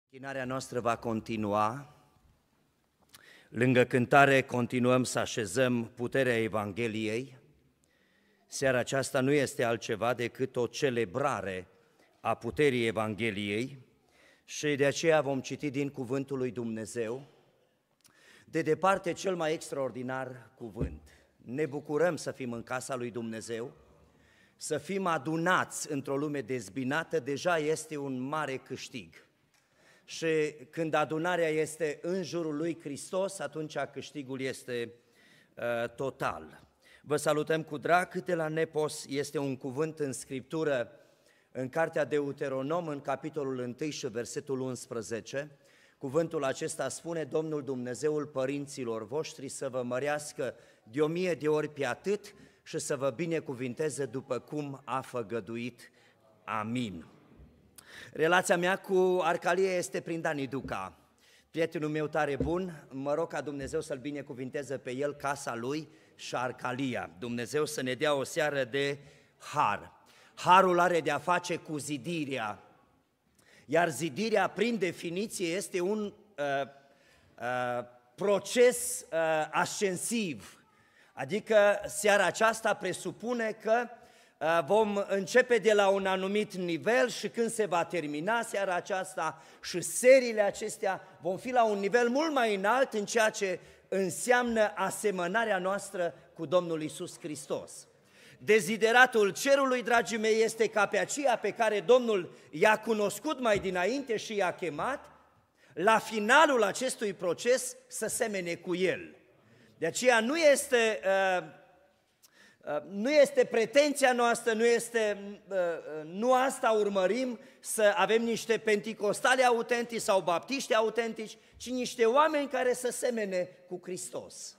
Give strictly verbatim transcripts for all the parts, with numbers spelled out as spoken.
Închinarea noastră va continua. Lângă cântare continuăm să așezăm puterea Evangheliei. Seara aceasta nu este altceva decât o celebrare a puterii Evangheliei și de aceea vom citi din Cuvântul lui Dumnezeu. De departe, cel mai extraordinar cuvânt. Ne bucurăm să fim în casa lui Dumnezeu, să fim adunați într-o lume dezbinată, deja este un mare câștig. Și când adunarea este în jurul lui Hristos, atunci câștigul este uh, total. Vă salutăm cu drag, câte la Nepos este un cuvânt în Scriptură, în cartea Deuteronom, în capitolul unu și versetul unsprezece. Cuvântul acesta spune: Domnul Dumnezeul părinților voștri să vă mărească de o mie de ori pe atât și să vă binecuvinteze după cum a făgăduit. Amin. Relația mea cu Arcalia este prin Dani Duca, prietenul meu tare bun. Mă rog ca Dumnezeu să-l binecuvinteze pe el, casa lui și Arcalia. Dumnezeu să ne dea o seară de har. Harul are de-a face cu zidirea, iar zidirea, prin definiție, este un uh, uh, proces uh, ascensiv. Adică seara aceasta presupune că vom începe de la un anumit nivel și când se va termina seara aceasta și seriile acestea vom fi la un nivel mult mai înalt în ceea ce înseamnă asemănarea noastră cu Domnul Iisus Hristos. Dezideratul cerului, dragii mei, este ca pe aceea pe care Domnul i-a cunoscut mai dinainte și i-a chemat, la finalul acestui proces să semene cu El. De aceea nu este... Uh, Nu este pretenția noastră, nu, este, nu asta urmărim, să avem niște penticostali autentici sau baptiști autentici, ci niște oameni care să semene cu Hristos.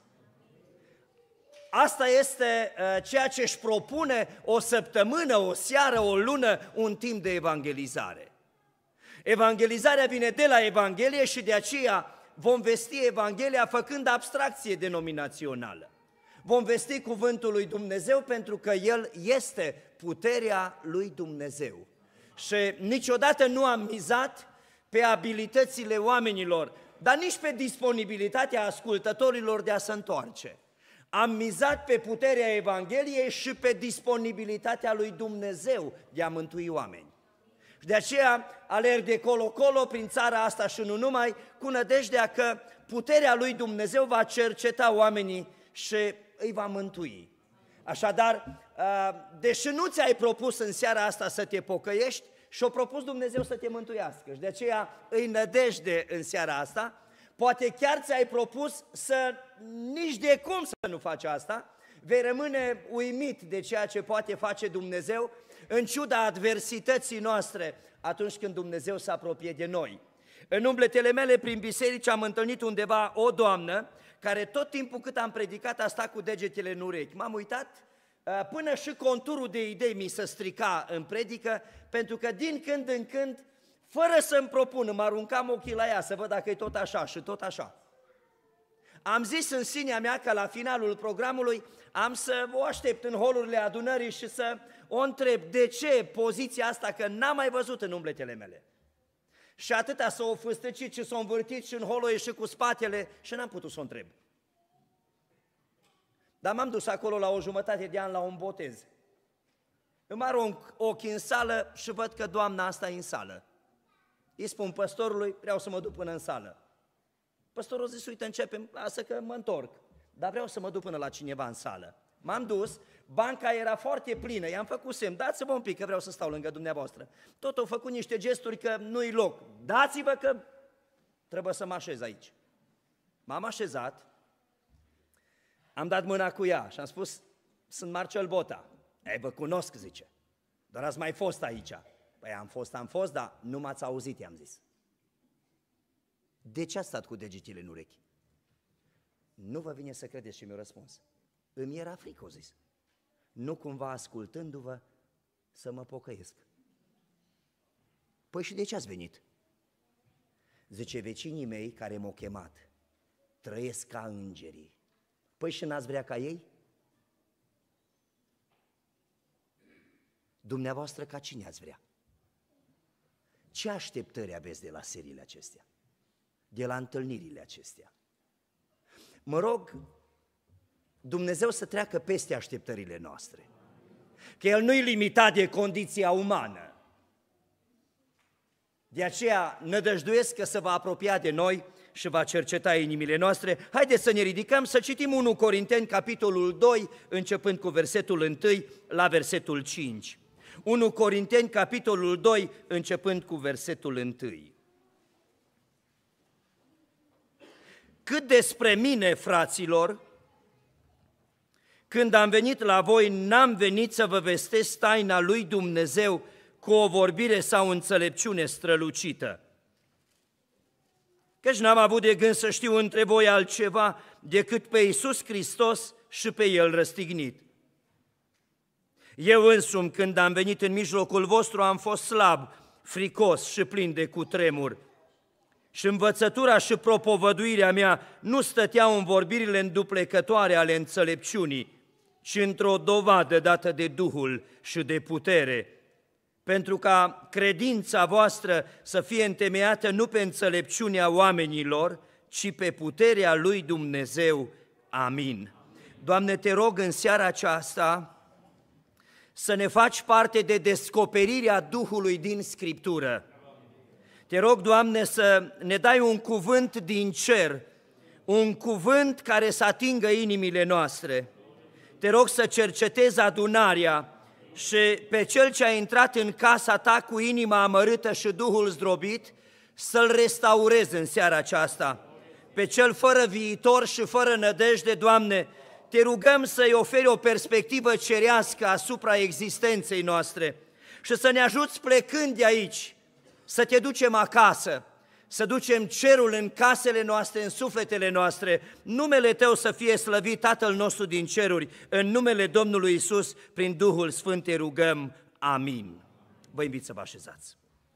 Asta este ceea ce își propune o săptămână, o seară, o lună, un timp de evangelizare. Evangelizarea vine de la Evanghelie și de aceea vom vesti Evanghelia făcând abstracție denominațională. Vom vesti cuvântul lui Dumnezeu pentru că El este puterea lui Dumnezeu. Și niciodată nu am mizat pe abilitățile oamenilor, dar nici pe disponibilitatea ascultătorilor de a se întoarce. Am mizat pe puterea Evangheliei și pe disponibilitatea lui Dumnezeu de a mântui oameni. Și de aceea alerg de colo-colo prin țara asta și nu numai, cu nădejdea că puterea lui Dumnezeu va cerceta oamenii și îi va mântui. Așadar, deși nu ți-ai propus în seara asta să te pocăiești, și-o propus Dumnezeu să te mântuiască. Și de aceea îi nădejde în seara asta. Poate chiar ți-ai propus să nici de cum să nu faci asta. Vei rămâne uimit de ceea ce poate face Dumnezeu în ciuda adversității noastre atunci când Dumnezeu se apropie de noi. În umbletele mele prin biserici am întâlnit undeva o doamnă care tot timpul cât am predicat a stat cu degetele în urechi. M-am uitat până și conturul de idei mi se strica în predică, pentru că din când în când, fără să-mi propun, mă aruncam ochii la ea să văd dacă e tot așa și tot așa. Am zis în sinea mea că la finalul programului am să o aștept în holurile adunării și să o întreb de ce poziția asta, că n-am mai văzut în umbletele mele. Și atâta s-o o fâstăcit și s-o învârtit și în hol o ieșit cu spatele și n-am putut să o întreb. Dar m-am dus acolo la o jumătate de an la un botez. Îmi arunc ochii în sală și văd că doamna asta e în sală. Îi spun păstorului, vreau să mă duc până în sală. Păstorul zice, uite, începem, lasă că mă întorc, dar vreau să mă duc până la cineva în sală. M-am dus, banca era foarte plină, i-am făcut semn, dați-vă un pic că vreau să stau lângă dumneavoastră. Tot au făcut niște gesturi că nu-i loc, dați-vă că trebuie să mă așez aici. M-am așezat, am dat mâna cu ea și am spus, sunt Marcel Bota. Ei, vă cunosc, zice, doar ați mai fost aici. Păi am fost, am fost, dar nu m-ați auzit, i-am zis. De ce ați stat cu degetele în urechi? Nu vă vine să credeți ce mi-a răspuns. Îmi era frică, o zis. Nu cumva ascultându-vă să mă pocăiesc. Păi și de ce ați venit? Zice, vecinii mei care m-au chemat trăiesc ca îngerii. Păi și n-ați vrea ca ei? Dumneavoastră ca cine ați vrea? Ce așteptări aveți de la seriile acestea? De la întâlnirile acestea? Mă rog Dumnezeu să treacă peste așteptările noastre, că El nu e limitat de condiția umană. De aceea nădăjduiesc că se va apropia de noi și va cerceta inimile noastre. Haideți să ne ridicăm, să citim unu Corinteni, capitolul doi, începând cu versetul unu la versetul cinci. unu Corinteni, capitolul doi, începând cu versetul unu. Cât despre mine, fraților, când am venit la voi, n-am venit să vă vestesc taina lui Dumnezeu cu o vorbire sau înțelepciune strălucită. Căci n-am avut de gând să știu între voi altceva decât pe Iisus Hristos și pe El răstignit. Eu însumi, când am venit în mijlocul vostru, am fost slab, fricos și plin de cutremur. Și învățătura și propovăduirea mea nu stăteau în vorbirile înduplecătoare ale înțelepciunii, ci într-o dovadă dată de Duhul și de putere, pentru ca credința voastră să fie întemeiată nu pe înțelepciunea oamenilor, ci pe puterea lui Dumnezeu. Amin. Doamne, te rog în seara aceasta să ne faci parte de descoperirea Duhului din Scriptură. Te rog, Doamne, să ne dai un cuvânt din cer, un cuvânt care să atingă inimile noastre. Te rog să cercetezi adunarea și pe cel ce a intrat în casa ta cu inima amărâtă și Duhul zdrobit, să-l restaurezi în seara aceasta. Pe cel fără viitor și fără nădejde, Doamne, te rugăm să-i oferi o perspectivă cerească asupra existenței noastre și să ne ajuți plecând de aici, să te ducem acasă, să ducem cerul în casele noastre, în sufletele noastre. Numele Tău să fie slăvit, Tatăl nostru din ceruri, în numele Domnului Iisus, prin Duhul Sfânt te rugăm. Amin. Vă invit să vă așezați.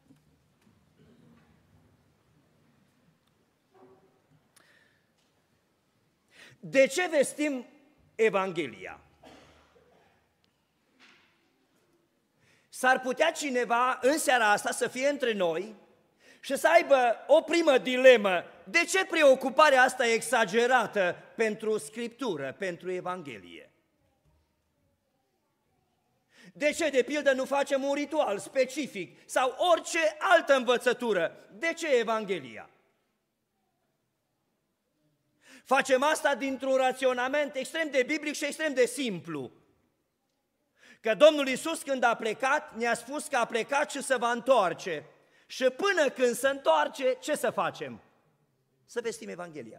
De ce vestim Evanghelia? S-ar putea cineva în seara asta să fie între noi și să aibă o primă dilemă. De ce preocuparea asta exagerată pentru Scriptură, pentru Evanghelie? De ce, de pildă, nu facem un ritual specific sau orice altă învățătură? De ce Evanghelia? Facem asta dintr-un raționament extrem de biblic și extrem de simplu. Că Domnul Iisus, când a plecat, ne-a spus că a plecat și se va întoarce. Și până când se întoarce, ce să facem? Să vestim Evanghelia.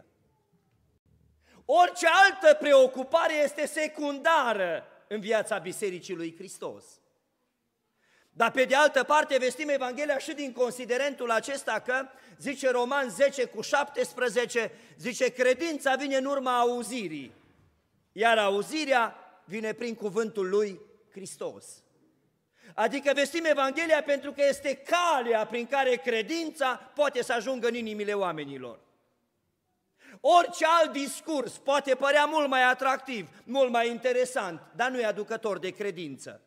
Orice altă preocupare este secundară în viața Bisericii lui Hristos. Dar pe de altă parte vestim Evanghelia și din considerentul acesta că, zice Roman zece cu șaptesprezece, zice, credința vine în urma auzirii, iar auzirea vine prin cuvântul lui Hristos. Adică vestim Evanghelia pentru că este calea prin care credința poate să ajungă în inimile oamenilor. Orice alt discurs poate părea mult mai atractiv, mult mai interesant, dar nu e aducător de credință.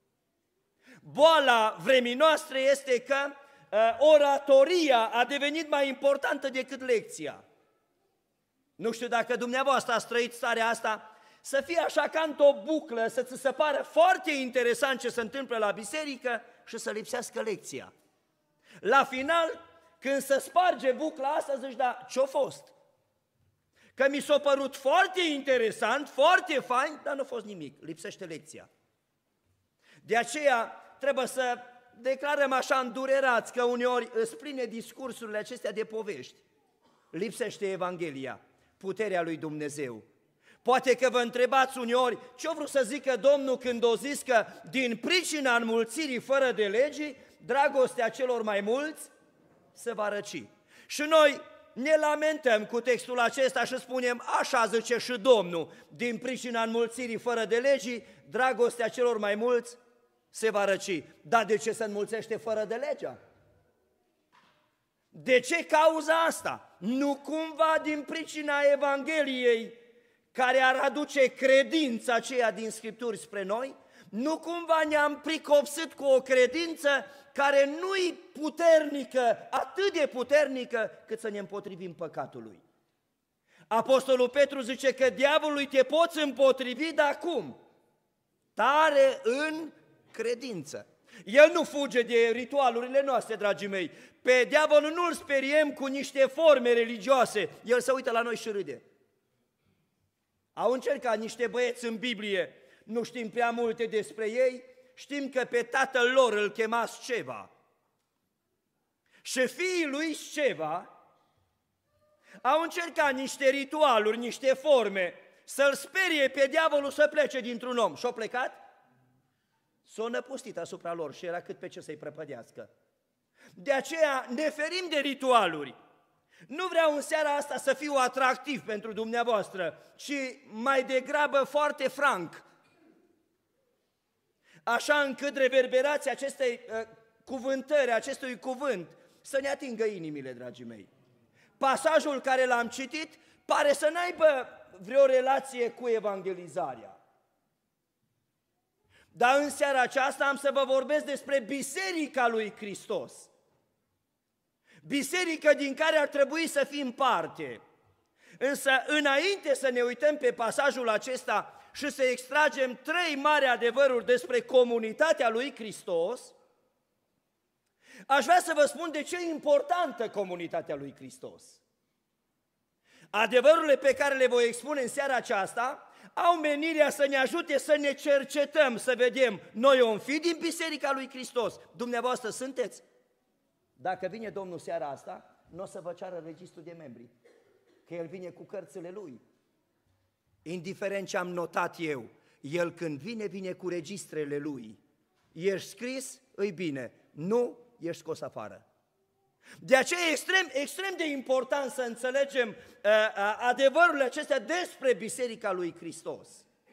Boala vremii noastre este că uh, oratoria a devenit mai importantă decât lecția. Nu știu dacă dumneavoastră ați trăit starea asta, să fie așa ca într-o buclă, să ți se pară foarte interesant ce se întâmplă la biserică și să lipsească lecția. La final, când se sparge bucla asta, zici, da, ce-a fost? Că mi s-a părut foarte interesant, foarte fain, dar nu a fost nimic, lipsește lecția. De aceea trebuie să declarăm așa îndurerați că uneori îți pline discursurile acestea de povești. Lipsește Evanghelia, puterea lui Dumnezeu. Poate că vă întrebați uneori ce-a vrut să zică Domnul când a zis că din pricina înmulțirii fără de legii, dragostea celor mai mulți se va răci. Și noi ne lamentăm cu textul acesta și spunem, așa zice și Domnul, din pricina înmulțirii fără de legii, dragostea celor mai mulți se va răci. Dar de ce se înmulțește fără de legea? De ce cauza asta? Nu cumva din pricina Evangheliei care ar aduce credința aceea din Scripturi spre noi? Nu cumva ne-am pricopsit cu o credință care nu-i puternică, atât de puternică, cât să ne împotrivim păcatului. Apostolul Petru zice că diavolului te poți împotrivi, dar cum? Tare în credință. El nu fuge de ritualurile noastre, dragii mei. Pe diavolul nu-l speriem cu niște forme religioase. El se uită la noi și râde. Au încercat niște băieți în Biblie, nu știm prea multe despre ei, știm că pe tatăl lor îl chema Sceva. Și fiii lui Sceva au încercat niște ritualuri, niște forme, să-l sperie pe diavolul să plece dintr-un om. Și-au plecat? S-au năpustit asupra lor și era cât pe ce să-i prăpădească. De aceea ne ferim de ritualuri. Nu vreau în seara asta să fiu atractiv pentru dumneavoastră, ci mai degrabă foarte franc. Așa încât reverberația acestei uh, cuvântări, acestui cuvânt, să ne atingă inimile, dragii mei. Pasajul care l-am citit pare să n-aibă vreo relație cu evangelizarea. Dar în seara aceasta am să vă vorbesc despre Biserica lui Hristos. Biserică din care ar trebui să fim parte. Însă, înainte să ne uităm pe pasajul acesta și să extragem trei mari adevăruri despre comunitatea lui Hristos, aș vrea să vă spun de ce e importantă comunitatea lui Hristos. Adevărurile pe care le voi expune în seara aceasta au menirea să ne ajute să ne cercetăm, să vedem, noi om fi din Biserica lui Hristos. Dumneavoastră sunteți? Dacă vine Domnul seara asta, nu o să vă ceară registrul de membri, că El vine cu cărțile Lui. Indiferent ce am notat eu, El când vine, vine cu registrele Lui. Ești scris, îi bine, nu, ești scos afară. De aceea e extrem, extrem de important să înțelegem uh, uh, adevărurile acestea despre Biserica lui Hristos.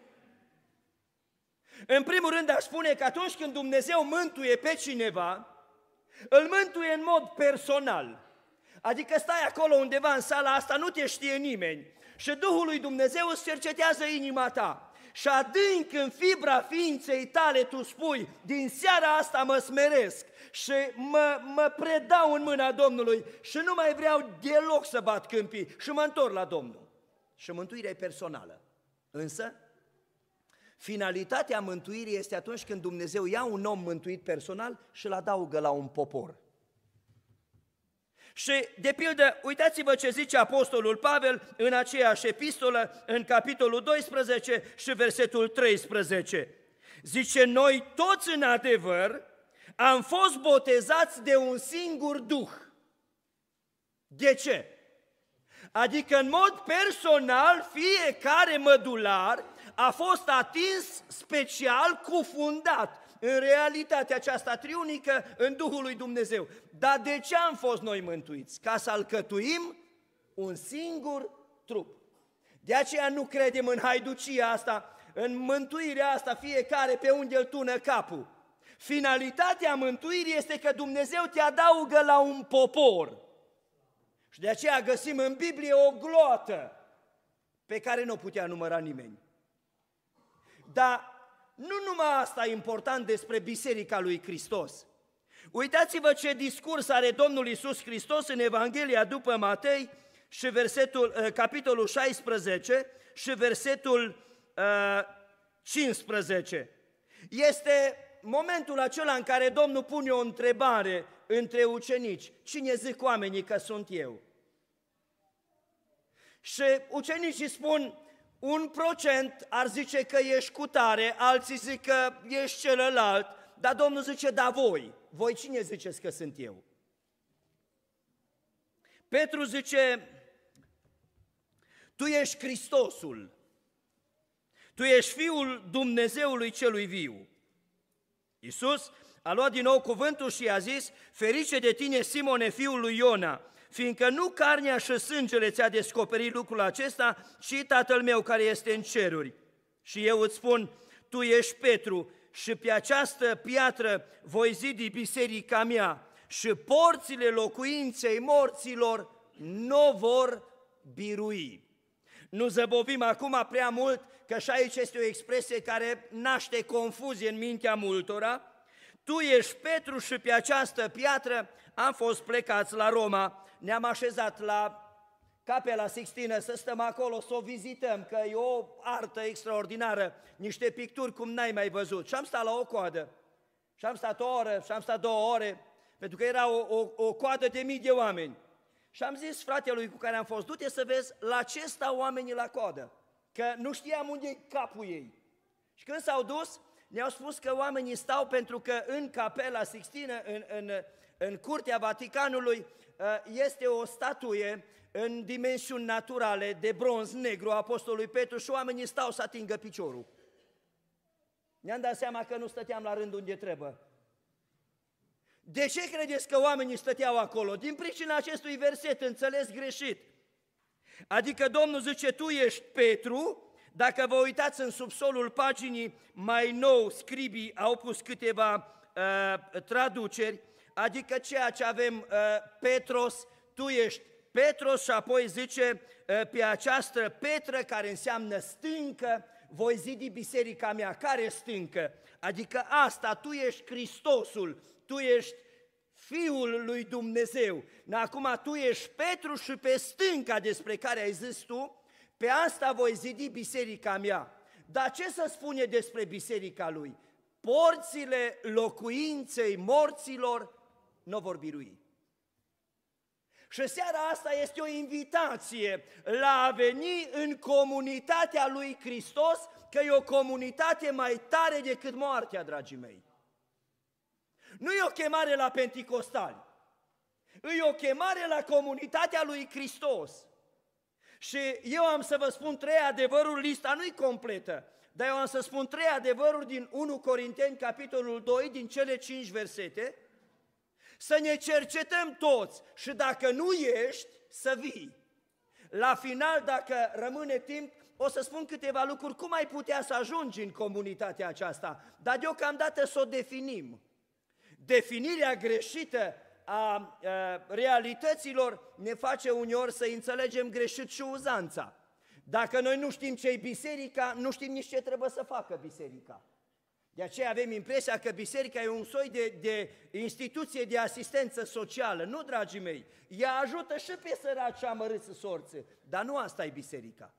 În primul rând aș spune că atunci când Dumnezeu mântuie pe cineva, îl mântuie în mod personal. Adică stai acolo undeva în sala asta, nu te știe nimeni și Duhul lui Dumnezeu îți cercetează inima ta. Și adânc în fibra ființei tale tu spui, din seara asta mă smeresc și mă, mă predau în mâna Domnului și nu mai vreau deloc să bat câmpii și mă întorc la Domnul. Și mântuirea e personală. Însă, finalitatea mântuirii este atunci când Dumnezeu ia un om mântuit personal și îl adaugă la un popor. Și, de pildă, uitați-vă ce zice Apostolul Pavel în aceeași epistolă, în capitolul doisprezece și versetul treisprezece. Zice, noi toți în adevăr am fost botezați de un singur Duh. De ce? Adică, în mod personal, fiecare mădular a fost atins special, cufundat în realitatea aceasta triunică, în Duhul lui Dumnezeu. Dar de ce am fost noi mântuiți? Ca să alcătuim un singur trup. De aceea nu credem în haiducia asta, în mântuirea asta, fiecare pe unde îl tună capul. Finalitatea mântuirii este că Dumnezeu te adaugă la un popor. Și de aceea găsim în Biblie o gloată pe care nu putea număra nimeni. Dar nu numai asta e important despre Biserica lui Hristos. Uitați-vă ce discurs are Domnul Iisus Hristos în Evanghelia după Matei și versetul, capitolul șaisprezece și versetul uh, cincisprezece. Este momentul acela în care Domnul pune o întrebare între ucenici. Cine zic oamenii că sunt eu? Și ucenicii spun, un procent ar zice că ești cu tare, alții zic că ești celălalt, dar Domnul zice, da voi, voi cine ziceți că sunt eu? Petru zice, tu ești Hristosul, tu ești Fiul Dumnezeului celui viu. Iisus a luat din nou cuvântul și i-a zis, ferice de tine, Simone, fiul lui Iona, fiindcă nu carnea și sângele ți-a descoperit lucrul acesta, ci Tatăl meu care este în ceruri. Și eu îți spun, tu ești Petru și pe această piatră voi zidi biserica mea și porțile locuinței morților nu vor birui. Nu zăbovim acum prea mult, că și aici este o expresie care naște confuzie în mintea multora. Tu ești Petru și pe această piatră am fost plecați la Roma, ne-am așezat la Capela Sixtină să stăm acolo, să o vizităm, că e o artă extraordinară, niște picturi cum n-ai mai văzut. Și am stat la o coadă, și am stat o oră, și am stat două ore, pentru că era o, o, o coadă de mii de oameni. Și am zis fratelui cu care am fost, du-te să vezi la ce stau oamenii la coadă, că nu știam unde e capul ei. Și când s-au dus, ne-au spus că oamenii stau pentru că în Capela Sixtină, în, în, în curtea Vaticanului, este o statuie în dimensiuni naturale de bronz negru a apostolului Petru și oamenii stau să atingă piciorul. Ne-am dat seama că nu stăteam la rând unde trebuie. De ce credeți că oamenii stăteau acolo? Din pricina acestui verset înțeles greșit. Adică Domnul zice, tu ești Petru. Dacă vă uitați în subsolul paginii, mai nou scribii au pus câteva uh, traduceri, adică ceea ce avem uh, Petros, tu ești Petros, și apoi zice uh, pe această petră care înseamnă stâncă, voi zidi biserica mea. Care stâncă? Adică asta, tu ești Hristosul, tu ești Fiul lui Dumnezeu. Acum tu ești Petru și pe stânca despre care ai zis tu, pe asta voi zidi biserica mea. Dar ce să spune despre biserica lui? Porțile locuinței morților nu vor birui. Și seara asta este o invitație la a veni în comunitatea lui Hristos, că e o comunitate mai tare decât moartea, dragii mei. Nu e o chemare la penticostali, e o chemare la comunitatea lui Hristos. Și eu am să vă spun trei adevăruri, lista nu-i completă, dar eu am să spun trei adevăruri din unu Corinteni, capitolul doi, din cele cinci versete, să ne cercetăm toți și dacă nu ești, să vii. La final, dacă rămâne timp, o să spun câteva lucruri, cum ai putea să ajungi în comunitatea aceasta, dar deocamdată să o definim. Definirea greșită a, a realităților ne face uneori să înțelegem greșit și uzanța. Dacă noi nu știm ce e biserica, nu știm nici ce trebuie să facă biserica. De aceea avem impresia că biserica e un soi de, de instituție de asistență socială. Nu, dragii mei, ea ajută și pe săraci și amărâți sorți, dar nu asta e biserica.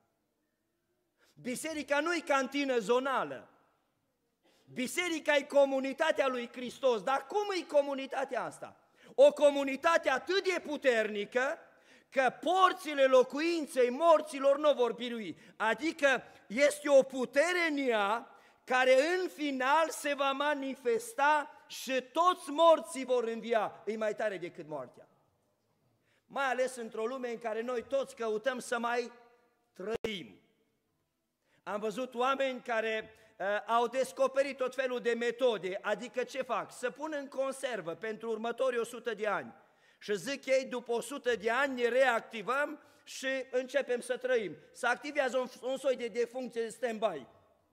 Biserica nu e cantină zonală. Biserica e comunitatea lui Hristos. Dar cum e comunitatea asta? O comunitate atât de puternică că porțile locuinței morților nu vor birui. Adică este o putere în ea care în final se va manifesta și toți morții vor învia. E mai tare decât moartea. Mai ales într-o lume în care noi toți căutăm să mai trăim. Am văzut oameni care uh, au descoperit tot felul de metode, adică ce fac? Să pun în conservă pentru următorii o sută de ani. Și zic ei, după o sută de ani ne reactivăm și începem să trăim. Se activează un, un soi de defuncție de stand-by.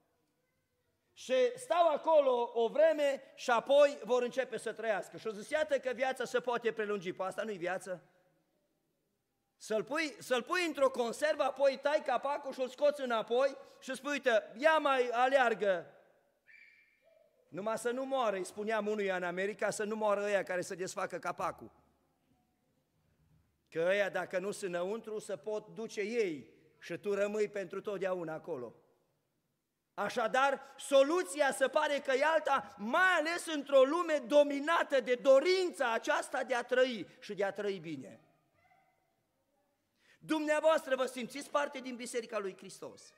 Și stau acolo o vreme și apoi vor începe să trăiască. Și o zis, iată că viața se poate prelungi. Păi asta nu-i viață. Să-l pui, să-l pui într-o conservă, apoi tai capacul și îl scoți înapoi și spui, uite, ia mai aleargă. Numai să nu moară, îi spuneam unuia în America, să nu moară ăia care să desfacă capacul. Că ăia, dacă nu sunt înăuntru, se pot duce ei și tu rămâi pentru totdeauna acolo. Așadar, soluția se pare că e alta, mai ales într-o lume dominată de dorința aceasta de a trăi și de a trăi bine. Dumneavoastră vă simțiți parte din Biserica lui Hristos.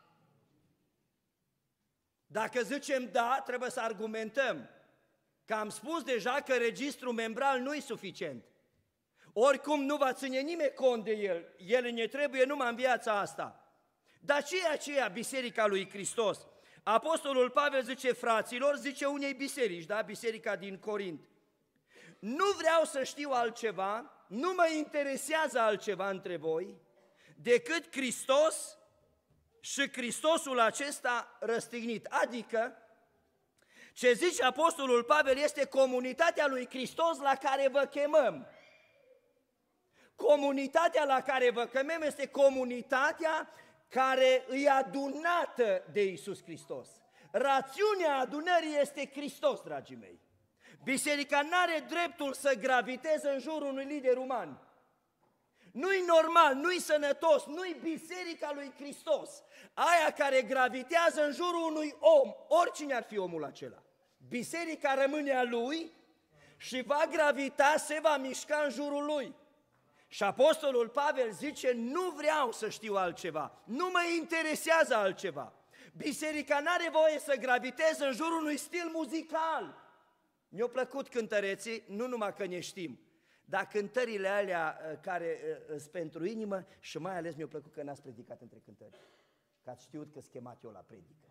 Dacă zicem da, trebuie să argumentăm. Că am spus deja că registrul membral nu e suficient. Oricum nu va ține nimeni cont de el, el ne trebuie numai în viața asta. Dar ce e aceea Biserica lui Hristos? Apostolul Pavel zice fraților, zice unei biserici, da? Biserica din Corint. Nu vreau să știu altceva, nu mă interesează altceva între voi, decât Hristos și Hristosul acesta răstignit. Adică, ce zice Apostolul Pavel este comunitatea lui Hristos la care vă chemăm. Comunitatea la care vă chemăm este comunitatea care îi adunată de Iisus Hristos. Rațiunea adunării este Hristos, dragii mei. Biserica nu are dreptul să graviteze în jurul unui lider uman. Nu-i normal, nu-i sănătos, nu-i biserica lui Hristos, aia care gravitează în jurul unui om, oricine ar fi omul acela. Biserica rămâne a lui și va gravita, se va mișca în jurul lui. Și apostolul Pavel zice, nu vreau să știu altceva, nu mă interesează altceva. Biserica n-are voie să graviteze în jurul unui stil muzical. Mi-au plăcut cântăreții, nu numai că ne știm, dar cântările alea care sunt pentru inimă și mai ales mi-a plăcut că n-ați predicat între cântări, că ați știut că schemat eu la predică.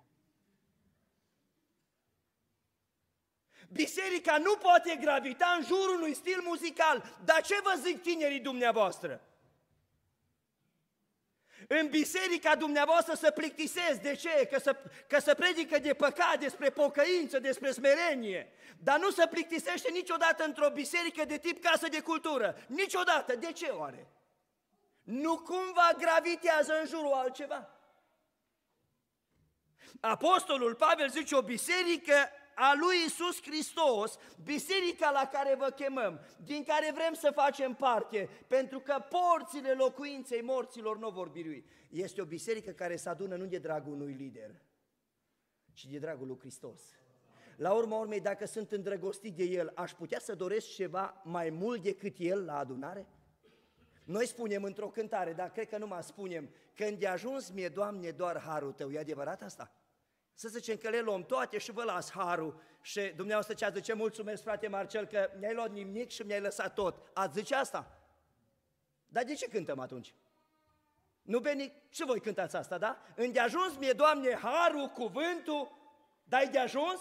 Biserica nu poate gravita în jurul unui stil muzical, dar ce vă zic tinerii dumneavoastră? În biserica dumneavoastră să plictisezi, de ce? Că să, că să predică de păcat, despre pocăință, despre smerenie, dar nu se plictisește niciodată într-o biserică de tip casă de cultură, niciodată. De ce oare? Nu cumva gravitează în jurul altceva? Apostolul Pavel zice, o biserică a lui Iisus Hristos, biserica la care vă chemăm, din care vrem să facem parte, pentru că porțile locuinței morților nu vor birui. Este o biserică care se adună nu de dragul unui lider, ci de dragul lui Hristos. La urma urmei, dacă sunt îndrăgostit de El, aș putea să doresc ceva mai mult decât El la adunare? Noi spunem într-o cântare, dar cred că nu mai spunem, când de ajuns mie, Doamne, doar harul Tău, e adevărat asta? Să zicem că le luăm toate și vă las harul și dumneavoastră ce ați zice, mulțumesc frate Marcel că mi-ai luat nimic și mi-ai lăsat tot. Ați zice asta? Dar de ce cântăm atunci? Nu Beni, și voi cântați asta, da? Îndeajuns mie, Doamne, harul, cuvântul, dai de ajuns?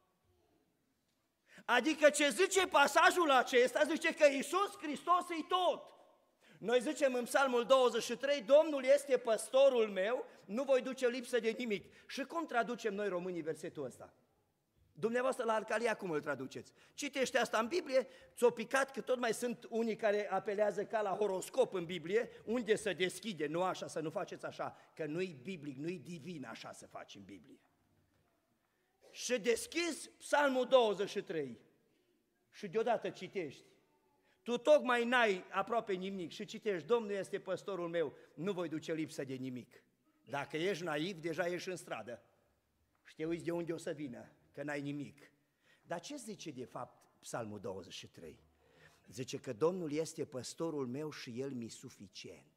Adică ce zice pasajul acesta, zice că Iisus Hristos e tot. Noi zicem în Psalmul douăzeci și trei, Domnul este păstorul meu, nu voi duce lipsă de nimic. Și cum traducem noi românii versetul ăsta? Dumneavoastră la Arcalia cum îl traduceți? Citește asta în Biblie, ți-o picat că tot mai sunt unii care apelează ca la horoscop în Biblie, unde să deschide, nu așa, să nu faceți așa, că nu-i biblic, nu-i divin așa să faci în Biblie. Și deschizi Psalmul douăzeci și trei și deodată citești. Tu tocmai n-ai aproape nimic și citești, Domnul este păstorul meu, nu voi duce lipsă de nimic. Dacă ești naiv, deja ești în stradă și te uiți de unde o să vină, că n-ai nimic. Dar ce zice de fapt Psalmul douăzeci și trei? Zice că Domnul este păstorul meu și El mi-e suficient.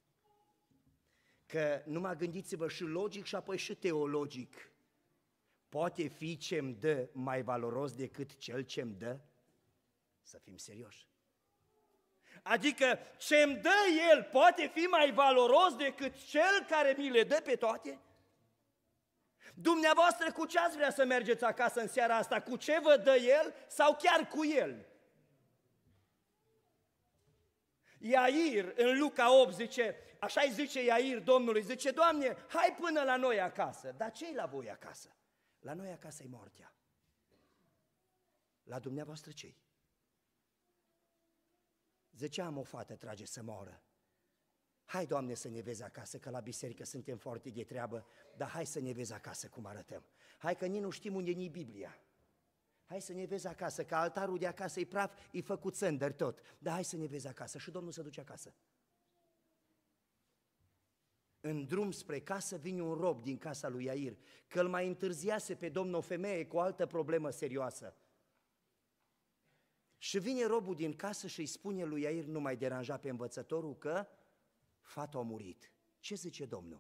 Că numai gândiți-vă și logic și apoi și teologic. Poate fi ce-mi dă mai valoros decât Cel ce-mi dă? Să fim serioși. Adică ce-mi dă El poate fi mai valoros decât Cel care mi le dă pe toate? Dumneavoastră cu ce ați vrea să mergeți acasă în seara asta? Cu ce vă dă El sau chiar cu El? Iair în Luca opt zice, așa îi zice Iair Domnului, zice, Doamne, hai până la noi acasă. Dar ce-i la voi acasă? La noi acasă e moartea. La dumneavoastră ce-i? Ziceam, o fată trage să moară. Hai, Doamne, să ne vezi acasă, că la biserică suntem foarte de treabă, dar hai să ne vezi acasă cum arătăm. Hai că nici nu știm unde ni Biblia. Hai să ne vezi acasă, că altarul de acasă e praf, e făcut sândăr tot. Dar hai să ne vezi acasă și Domnul se duce acasă. În drum spre casă vine un rob din casa lui Iair, că îl mai întârziase pe Domnul o femeie cu o altă problemă serioasă. Și vine robul din casă și îi spune lui Iair, nu mai deranja pe învățătorul, că fata a murit. Ce zice Domnul?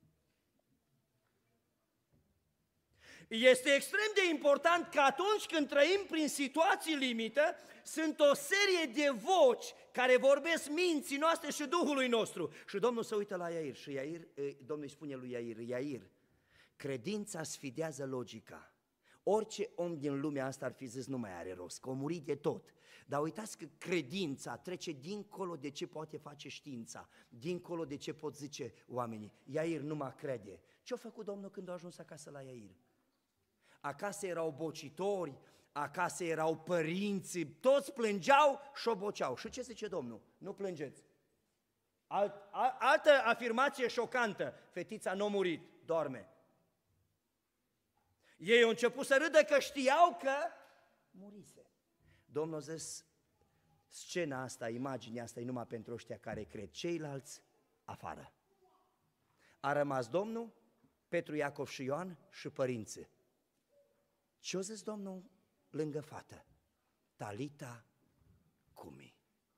Este extrem de important că atunci când trăim prin situații limită, sunt o serie de voci care vorbesc minții noastre și Duhului nostru. Și Domnul se uită la Iair și Iair, Domnul îi spune lui Iair, Iair, credința sfidează logica. Orice om din lumea asta ar fi zis nu mai are rost, că o muri de tot. Dar uitați că credința trece dincolo de ce poate face știința, dincolo de ce pot zice oamenii. Iair nu mă crede. Ce-a făcut Domnul când a ajuns acasă la Iair? Acasă erau bocitori, acasă erau părinți, toți plângeau și oboceau. Și ce zice Domnul? Nu plângeți. Alt, a, altă afirmație șocantă, fetița n-a murit, doarme. Ei au început să râdă că știau că murise. Domnul a zis, scena asta, imaginea asta e numai pentru ăștia care cred, ceilalți afară. A rămas Domnul, Petru, Iacov și Ioan și părinții. Ce-o zis Domnul lângă fată? Talita cumi.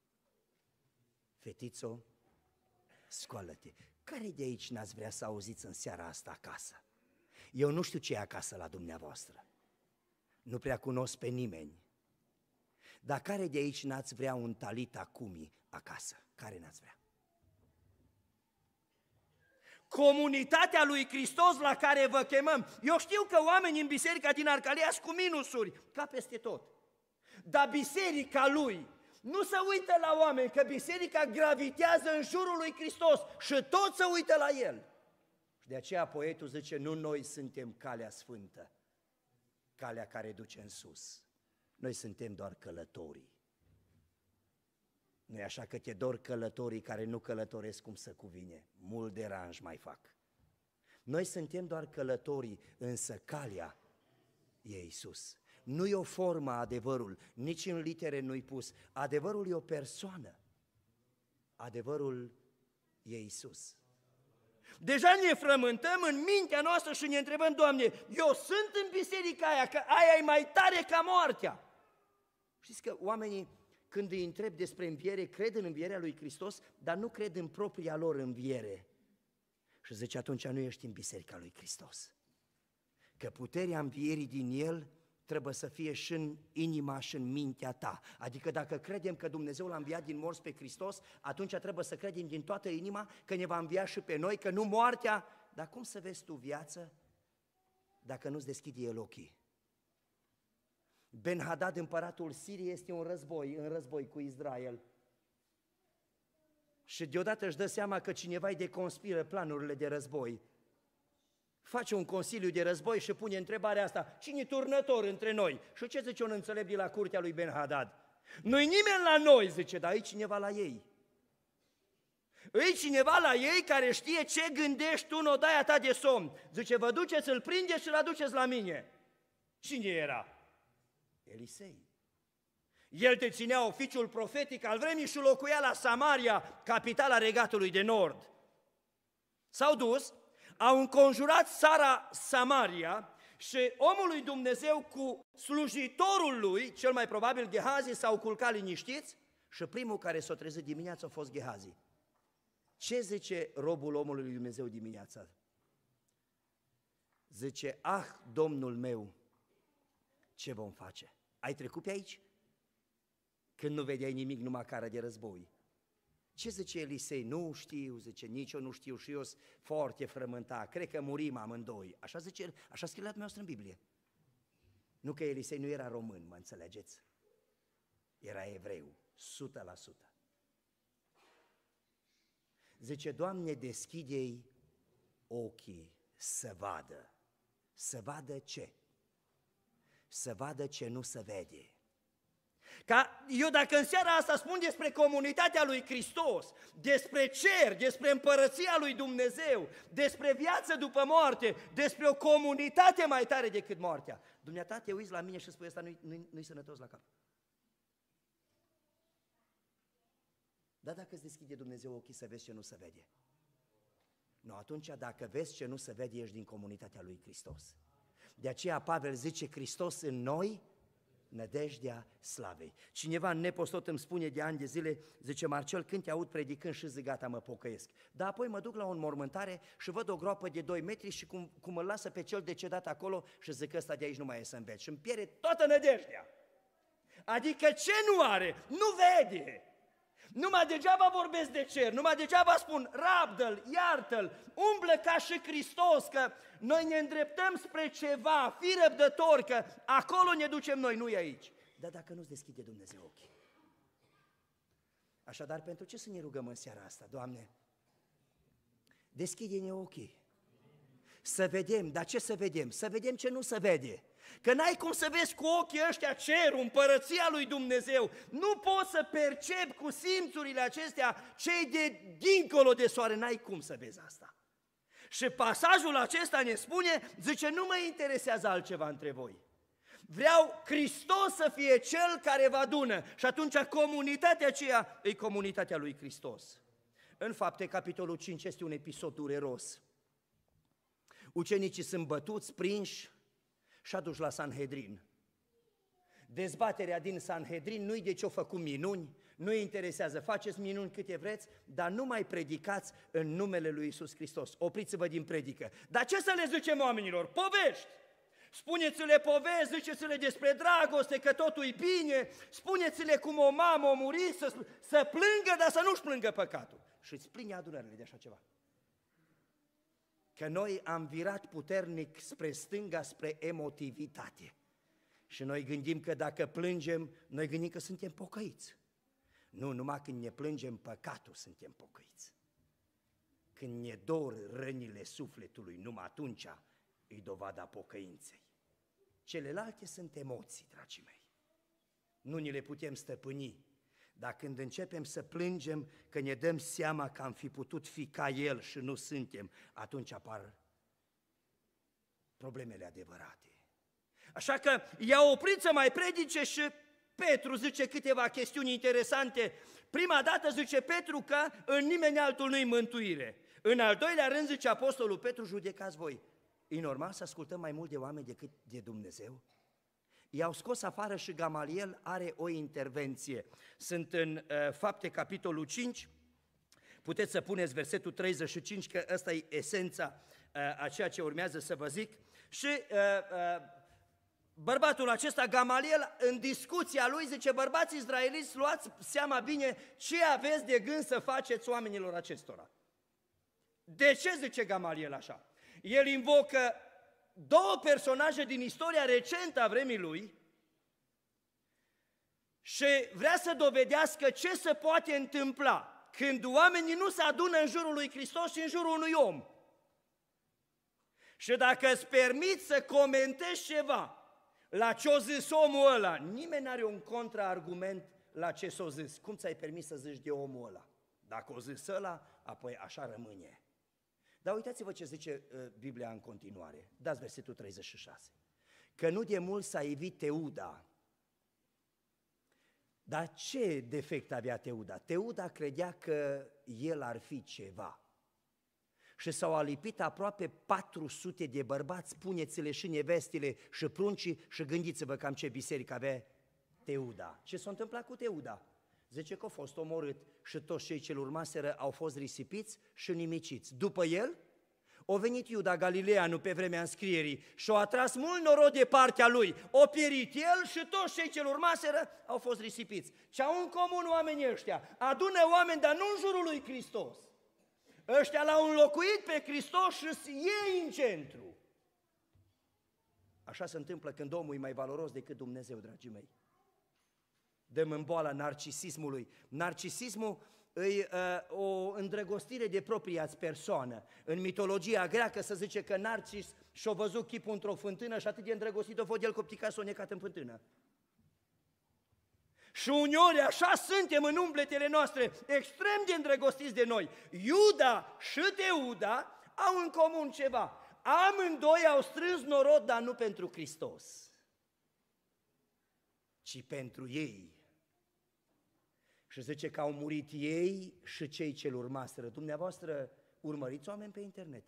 Fetițo, scoală-te. Care de aici n-ați vrea să auziți în seara asta acasă? Eu nu știu ce e acasă la dumneavoastră. Nu prea cunosc pe nimeni. Dar care de aici n-ați vrea un talita cumi acasă? Care n-ați vrea? Comunitatea lui Hristos la care vă chemăm. Eu știu că oamenii în biserica din Arcalia sunt cu minusuri, ca peste tot. Dar biserica lui nu se uită la oameni, că biserica gravitează în jurul lui Hristos și tot se uită la el. Și de aceea poetul zice, nu noi suntem calea sfântă, calea care duce în sus. Noi suntem doar călătorii. Nu-i așa că te dor călătorii care nu călătoresc cum se cuvine, mult deranj mai fac. Noi suntem doar călătorii, însă calea e Iisus. Nu e o formă adevărul, nici în litere nu-i pus. Adevărul e o persoană. Adevărul e Iisus. Deja ne frământăm în mintea noastră și ne întrebăm, Doamne, eu sunt în biserica aia, că aia e mai tare ca moartea. Știți că oamenii, când îi întreb despre înviere, cred în învierea lui Hristos, dar nu cred în propria lor înviere. Și zice, atunci nu ești în biserica lui Hristos. Că puterea învierii din El trebuie să fie și în inima și în mintea ta. Adică dacă credem că Dumnezeu l-a înviat din morți pe Hristos, atunci trebuie să credem din toată inima că ne va învia și pe noi, că nu moartea. Dar cum să vezi tu viață dacă nu-ți deschide El ochii? Ben-Hadad, împăratul Siriei, este un război, în război cu Israel. Și deodată își dă seama că cineva îi deconspiră planurile de război. Face un consiliu de război și pune întrebarea asta, cine e turnător între noi? Și ce zice un înțelept de la curtea lui Ben-Hadad? Nu-i nimeni la noi, zice, dar e cineva la ei. E cineva la ei care știe ce gândești tu în odaia ta de somn. Zice, vă duceți, îl prindeți și îl aduceți la mine. Cine era? Elisei. El deținea oficiul profetic al vremii și locuia la Samaria, capitala regatului de nord. S-au dus, au înconjurat țara Samaria și omul lui Dumnezeu cu slujitorul lui, cel mai probabil Gehazi, s-au culcat liniștiți și primul care s-a trezit dimineața a fost Gehazi. Ce zice robul omului lui Dumnezeu dimineața? Zice, ah, Domnul meu, ce vom face? Ai trecut pe aici? Când nu vedeai nimic, numai cara de război. Ce zice Elisei? Nu știu, zice, nici eu nu știu și eu sunt foarte frământat, cred că murim amândoi. Așa zice, așa scrie la dumneavoastră în Biblie. Nu că Elisei nu era român, mă înțelegeți? Era evreu, sută la sută. Zice, Doamne, deschide-i ochii să vadă. Să vadă ce? Să vadă ce nu se vede. Ca eu dacă în seara asta spun despre comunitatea lui Hristos, despre cer, despre împărăția lui Dumnezeu, despre viață după moarte, despre o comunitate mai tare decât moartea, dumneata te uiți la mine și spui, ăsta nu-i, nu-i, nu-i sănătos la cap. Dar dacă îți deschide Dumnezeu ochii să vezi ce nu se vede? Nu, atunci dacă vezi ce nu se vede, ești din comunitatea lui Hristos. De aceea Pavel zice, Hristos în noi, nădejdea slavei. Cineva în nepostot îmi spune de ani de zile, zice, Marcel, când te aud predicând și zic, gata, mă pocăiesc. Dar apoi mă duc la o înmormântare și văd o groapă de doi metri și cum, cum îl lasă pe cel decedat acolo și zic, ăsta de aici nu mai e să înveți. Și îmi pierde toată nădejdea. Adică ce nu are? Nu vede. Numai degeaba vorbesc de cer, numai degeaba spun, rabdă-l, iartă-l, umblă ca și Hristos, că noi ne îndreptăm spre ceva, fii răbdător, că acolo ne ducem noi, nu-i aici. Dar dacă nu-ți deschide Dumnezeu ochii. Așadar, pentru ce să ne rugăm în seara asta, Doamne? Deschide-ne ochii. Să vedem, dar ce să vedem? Să vedem ce nu se vede. Că n-ai cum să vezi cu ochii ăștia cerul, împărăția lui Dumnezeu. Nu poți să percepi cu simțurile acestea cei de dincolo de soare, n-ai cum să vezi asta. Și pasajul acesta ne spune, zice, nu mă interesează altceva între voi. Vreau Hristos să fie Cel care vă adună și atunci comunitatea aceea e comunitatea lui Hristos. În Fapte, capitolul cinci, este un episod dureros. Ucenicii sunt bătuți, prinși și aduși la Sanhedrin. Dezbaterea din Sanhedrin nu-i de ce-o făcut minuni, nu-i interesează, faceți minuni câte vreți, dar nu mai predicați în numele lui Iisus Hristos. Opriți-vă din predică. Dar ce să le zicem oamenilor? Povești! Spuneți-le povești, ziceți-le despre dragoste, că totul e bine, spuneți-le cum o mamă a murit, să, să plângă, dar să nu-și plângă păcatul. Și îți pline adunările de așa ceva. Că noi am virat puternic spre stânga, spre emotivitate. Și noi gândim că dacă plângem, noi gândim că suntem pocăiți. Nu, numai când ne plângem păcatul suntem pocăiți. Când ne dor rănile sufletului, numai atunci îi dovada pocăinței. Celelalte sunt emoții, dragii mei. Nu ni le putem stăpâni. Dar când începem să plângem că ne dăm seama că am fi putut fi ca El și nu suntem, atunci apar problemele adevărate. Așa că i-a oprit să mai predice și Petru zice câteva chestiuni interesante. Prima dată zice Petru că în nimeni altul nu-i mântuire. În al doilea rând zice apostolul Petru, judecați voi. E normal să ascultăm mai mult de oameni decât de Dumnezeu? I-au scos afară și Gamaliel are o intervenție. Sunt în uh, Fapte, capitolul cinci, puteți să puneți versetul treizeci și cinci, că ăsta e esența uh, a ceea ce urmează să vă zic. Și uh, uh, bărbatul acesta, Gamaliel, în discuția lui zice, bărbați izraeliți, luați seama bine ce aveți de gând să faceți oamenilor acestora. De ce zice Gamaliel așa? El invocă două personaje din istoria recentă a vremii lui și vrea să dovedească ce se poate întâmpla când oamenii nu se adună în jurul lui Hristos și în jurul unui om. Și dacă îți permiți să comentezi ceva la ce-o zis omul ăla, nimeni n-are un contraargument la ce s-o zis. Cum ți-ai permis să zici de omul ăla? Dacă o zis ăla, apoi așa rămâne. Dar uitați-vă ce zice uh, Biblia în continuare. Dați versetul treizeci și șase. Că nu de mult s-a ivit Teuda. Dar ce defect avea Teuda? Teuda credea că el ar fi ceva. Și s-au alipit aproape patru sute de bărbați, puneți-le și nevestile și pruncii și gândiți-vă cam ce biserică avea Teuda. Ce s-a întâmplat cu Teuda? Zice că a fost omorât și toți cei ce-l urmaseră au fost risipiți și nimiciți. După el, a venit Iuda Galileanu pe vremea înscrierii și a atras mult norod de partea lui. A pierit el și toți cei ce-l urmaseră au fost risipiți. Ce au în comun oamenii ăștia? Adună oameni, dar nu în jurul lui Hristos. Ăștia l-au înlocuit pe Hristos și ei în centru. Așa se întâmplă când omul e mai valoros decât Dumnezeu, dragii mei. Dăm în boala narcisismului. Narcisismul e uh, o îndrăgostire de propria-ți persoană. În mitologia greacă se zice că Narcis și-a văzut chipul într-o fântână și atât de îndrăgostit a fost el coptica s-a necat în fântână. Și uneori așa suntem în umbletele noastre, extrem de îndrăgostiți de noi. Iuda și Teuda au în comun ceva. Amândoi au strâns norod, dar nu pentru Hristos, ci pentru ei. Și zice că au murit ei și cei ce-l urmaseră. Dumneavoastră urmăriți oameni pe internet.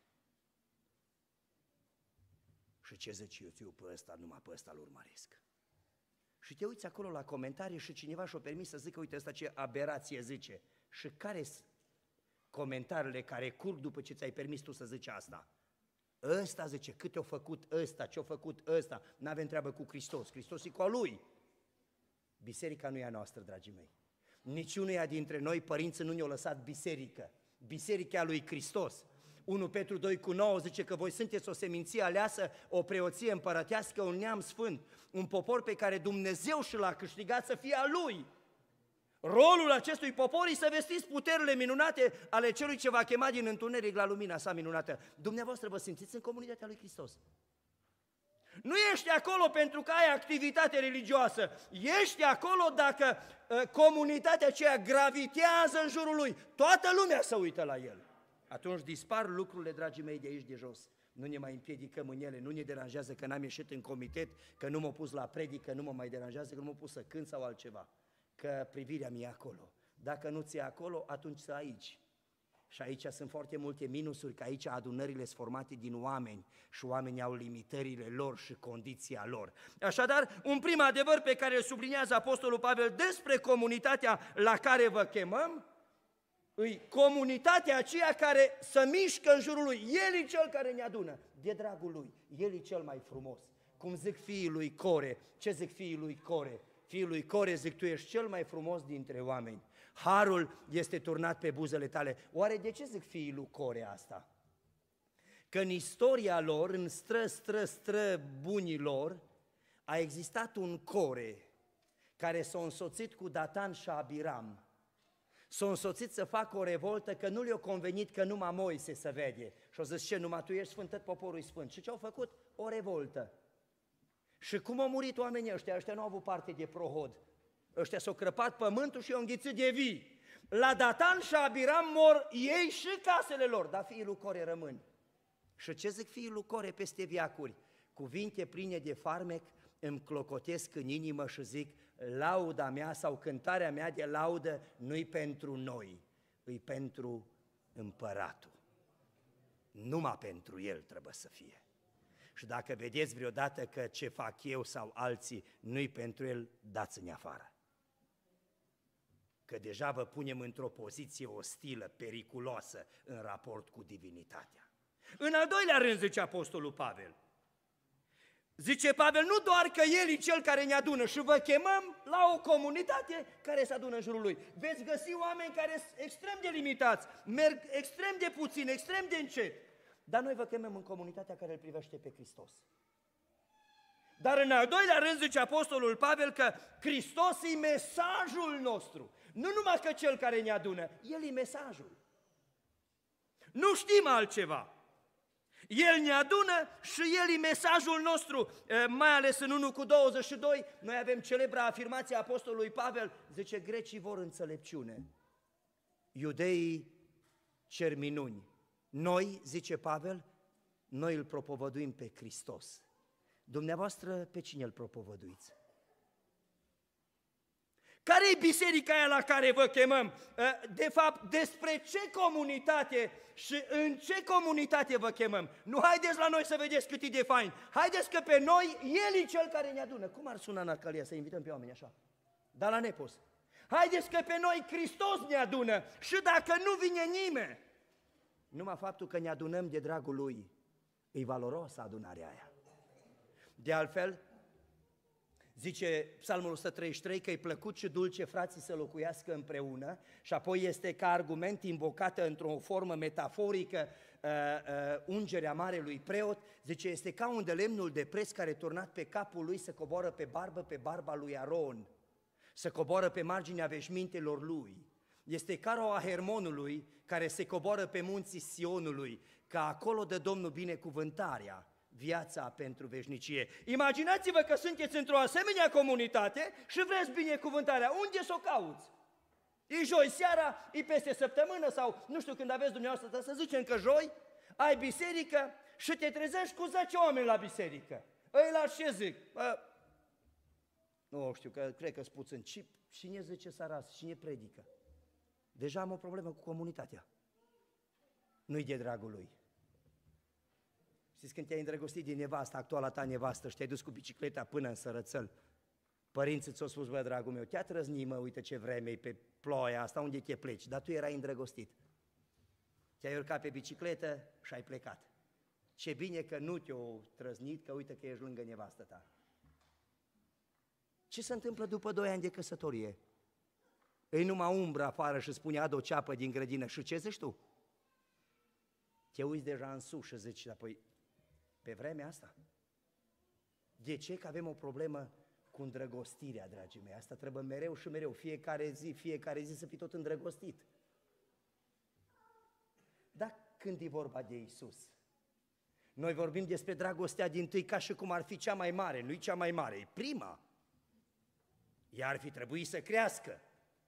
Și ce zice eu, eu pe ăsta, numai pe ăsta-l urmăresc. Și te uiți acolo la comentarii și cineva și-o permis să zică, uite, ăsta ce aberație zice. Și care-s comentariile care curg după ce ți-ai permis tu să zici asta? Ăsta zice, cât o făcut ăsta, ce-o făcut ăsta, n-avem treabă cu Hristos, Hristos e cu a lui. Biserica nu e a noastră, dragii mei. Niciunuia dintre noi, părinții, nu ne-au lăsat biserică. Biserica a lui Hristos. unu Petru doi cu nouă zice că voi sunteți o seminție aleasă, o preoție împărătească, un neam sfânt, un popor pe care Dumnezeu și l-a câștigat să fie a Lui. Rolul acestui popor e să vestiți puterile minunate ale celui ce va chema din întuneric la lumina sa minunată. Dumneavoastră vă simțiți în comunitatea lui Hristos. Nu ești acolo pentru că ai activitate religioasă, ești acolo dacă uh, comunitatea aceea gravitează în jurul lui, toată lumea se uită la el. Atunci dispar lucrurile, dragii mei, de aici de jos. Nu ne mai împiedicăm în ele, nu ne deranjează că n-am ieșit în comitet, că nu m-am pus la predică, nu mă mai deranjează că nu m-am pus să cânt sau altceva. Că privirea mea e acolo. Dacă nu ți-e acolo, atunci să aici. Și aici sunt foarte multe minusuri, că aici adunările sunt formate din oameni și oamenii au limitările lor și condiția lor. Așadar, un prim adevăr pe care îl subliniază Apostolul Pavel despre comunitatea la care vă chemăm, îi comunitatea aceea care se mișcă în jurul lui. El e cel care ne adună, de dragul lui. El e cel mai frumos. Cum zic fiii lui Core, ce zic fiii lui Core? Fiul lui Core zic, tu ești cel mai frumos dintre oameni. Harul este turnat pe buzele tale. Oare de ce zic fiii lui Core asta? Că în istoria lor, în stră, stră, stră bunii lor, a existat un Core care s-a însoțit cu Datan și Abiram. S-a însoțit să facă o revoltă că nu le-a convenit că numai Moise se vede. Și au zis, ce, numai tu ești sfânt, tot poporul e sfânt. Și ce au făcut? O revoltă. Și cum au murit oamenii ăștia? Ăștia nu au avut parte de prohod. Ăștia s-au crăpat pământul și i-au înghițit de vii. La Datan și Abiram mor ei și casele lor, dar fiii lui Core rămân. Și ce zic fiii lui Core peste viacuri? Cuvinte pline de farmec îmi clocotesc în inimă și zic, lauda mea sau cântarea mea de laudă nu-i pentru noi, îi pentru împăratul. Numai pentru el trebuie să fie. Și dacă vedeți vreodată că ce fac eu sau alții nu-i pentru el, dați-ne afară. Că deja vă punem într-o poziție ostilă, periculoasă în raport cu divinitatea. În al doilea rând, zice Apostolul Pavel, zice Pavel, nu doar că el e cel care ne adună și vă chemăm la o comunitate care se adună în jurul lui. Veți găsi oameni care sunt extrem de limitați, merg extrem de puțin, extrem de încet. Dar noi vă chemăm în comunitatea care îl privește pe Hristos. Dar în al doilea rând zice Apostolul Pavel că Hristos e mesajul nostru. Nu numai că cel care ne adună, El e mesajul. Nu știm altceva. El ne adună și El e mesajul nostru, mai ales în unu cu douăzeci și doi, noi avem celebra afirmație a Apostolului Pavel, zice, grecii vor înțelepciune, iudeii cer minuni. Noi, zice Pavel, noi îl propovăduim pe Hristos. Dumneavoastră, pe cine îl propovăduiți? Care e biserica aia la care vă chemăm? De fapt, despre ce comunitate și în ce comunitate vă chemăm? Nu haideți la noi să vedeți cât e de fain. Haideți că pe noi, El e Cel care ne adună. Cum ar suna în Arcalia să invităm pe oameni așa? Dar la nepos. Haideți că pe noi Hristos ne adună și dacă nu vine nimeni, numai faptul că ne adunăm de dragul Lui, e valoros adunarea aia. De altfel, zice Psalmul o sută treizeci și trei că e plăcut și dulce frații să locuiască împreună și apoi este ca argument invocată într-o formă metaforică uh, uh, ungerea marelui preot, zice este ca un de lemnul de pres care turnat pe capul lui să coboară pe barbă pe barba lui Aron, să coboară pe marginea veșmintelor lui. Este ca roa Hermonului care se coboară pe munții Sionului, ca acolo dă Domnul binecuvântarea, viața pentru veșnicie. Imaginați-vă că sunteți într-o asemenea comunitate și vreți binecuvântarea. Unde să o cauți? E joi seara, e peste săptămână sau nu știu când aveți dumneavoastră, să zicem că joi, ai biserică și te trezești cu zece oameni la biserică. Ăia ce zic? Bă, nu știu, că cred că-s puțin. Cine zice saras? Cine predică? Deja am o problemă cu comunitatea. Nu-i de dragul lui. Știți, când te-ai îndrăgostit din nevasta, actuala ta nevastă, și te-ai dus cu bicicleta până în Sărățel, părinții ți-au spus, bă, dragul meu, te-a trăznit, mă, uite ce vreme pe ploaia asta, unde te pleci? Dar tu erai îndrăgostit. Te-ai urcat pe bicicletă și ai plecat. Ce bine că nu te-au trăznit, că uite că ești lângă nevastă ta. Ce se întâmplă după doi ani de căsătorie? Îi numai umbră afară și spune, adu o ceapă din grădină. Și ce zici tu? Te uiți deja în sus și zici, apoi, pe vremea asta? De ce? Că avem o problemă cu cu îndrăgostirea, dragii mei. Asta trebuie mereu și mereu, fiecare zi, fiecare zi să fii tot îndrăgostit. Dar când e vorba de Iisus, noi vorbim despre dragostea dintâi ca și cum ar fi cea mai mare, nu-i cea mai mare, e prima. Ea ar fi trebuit să crească.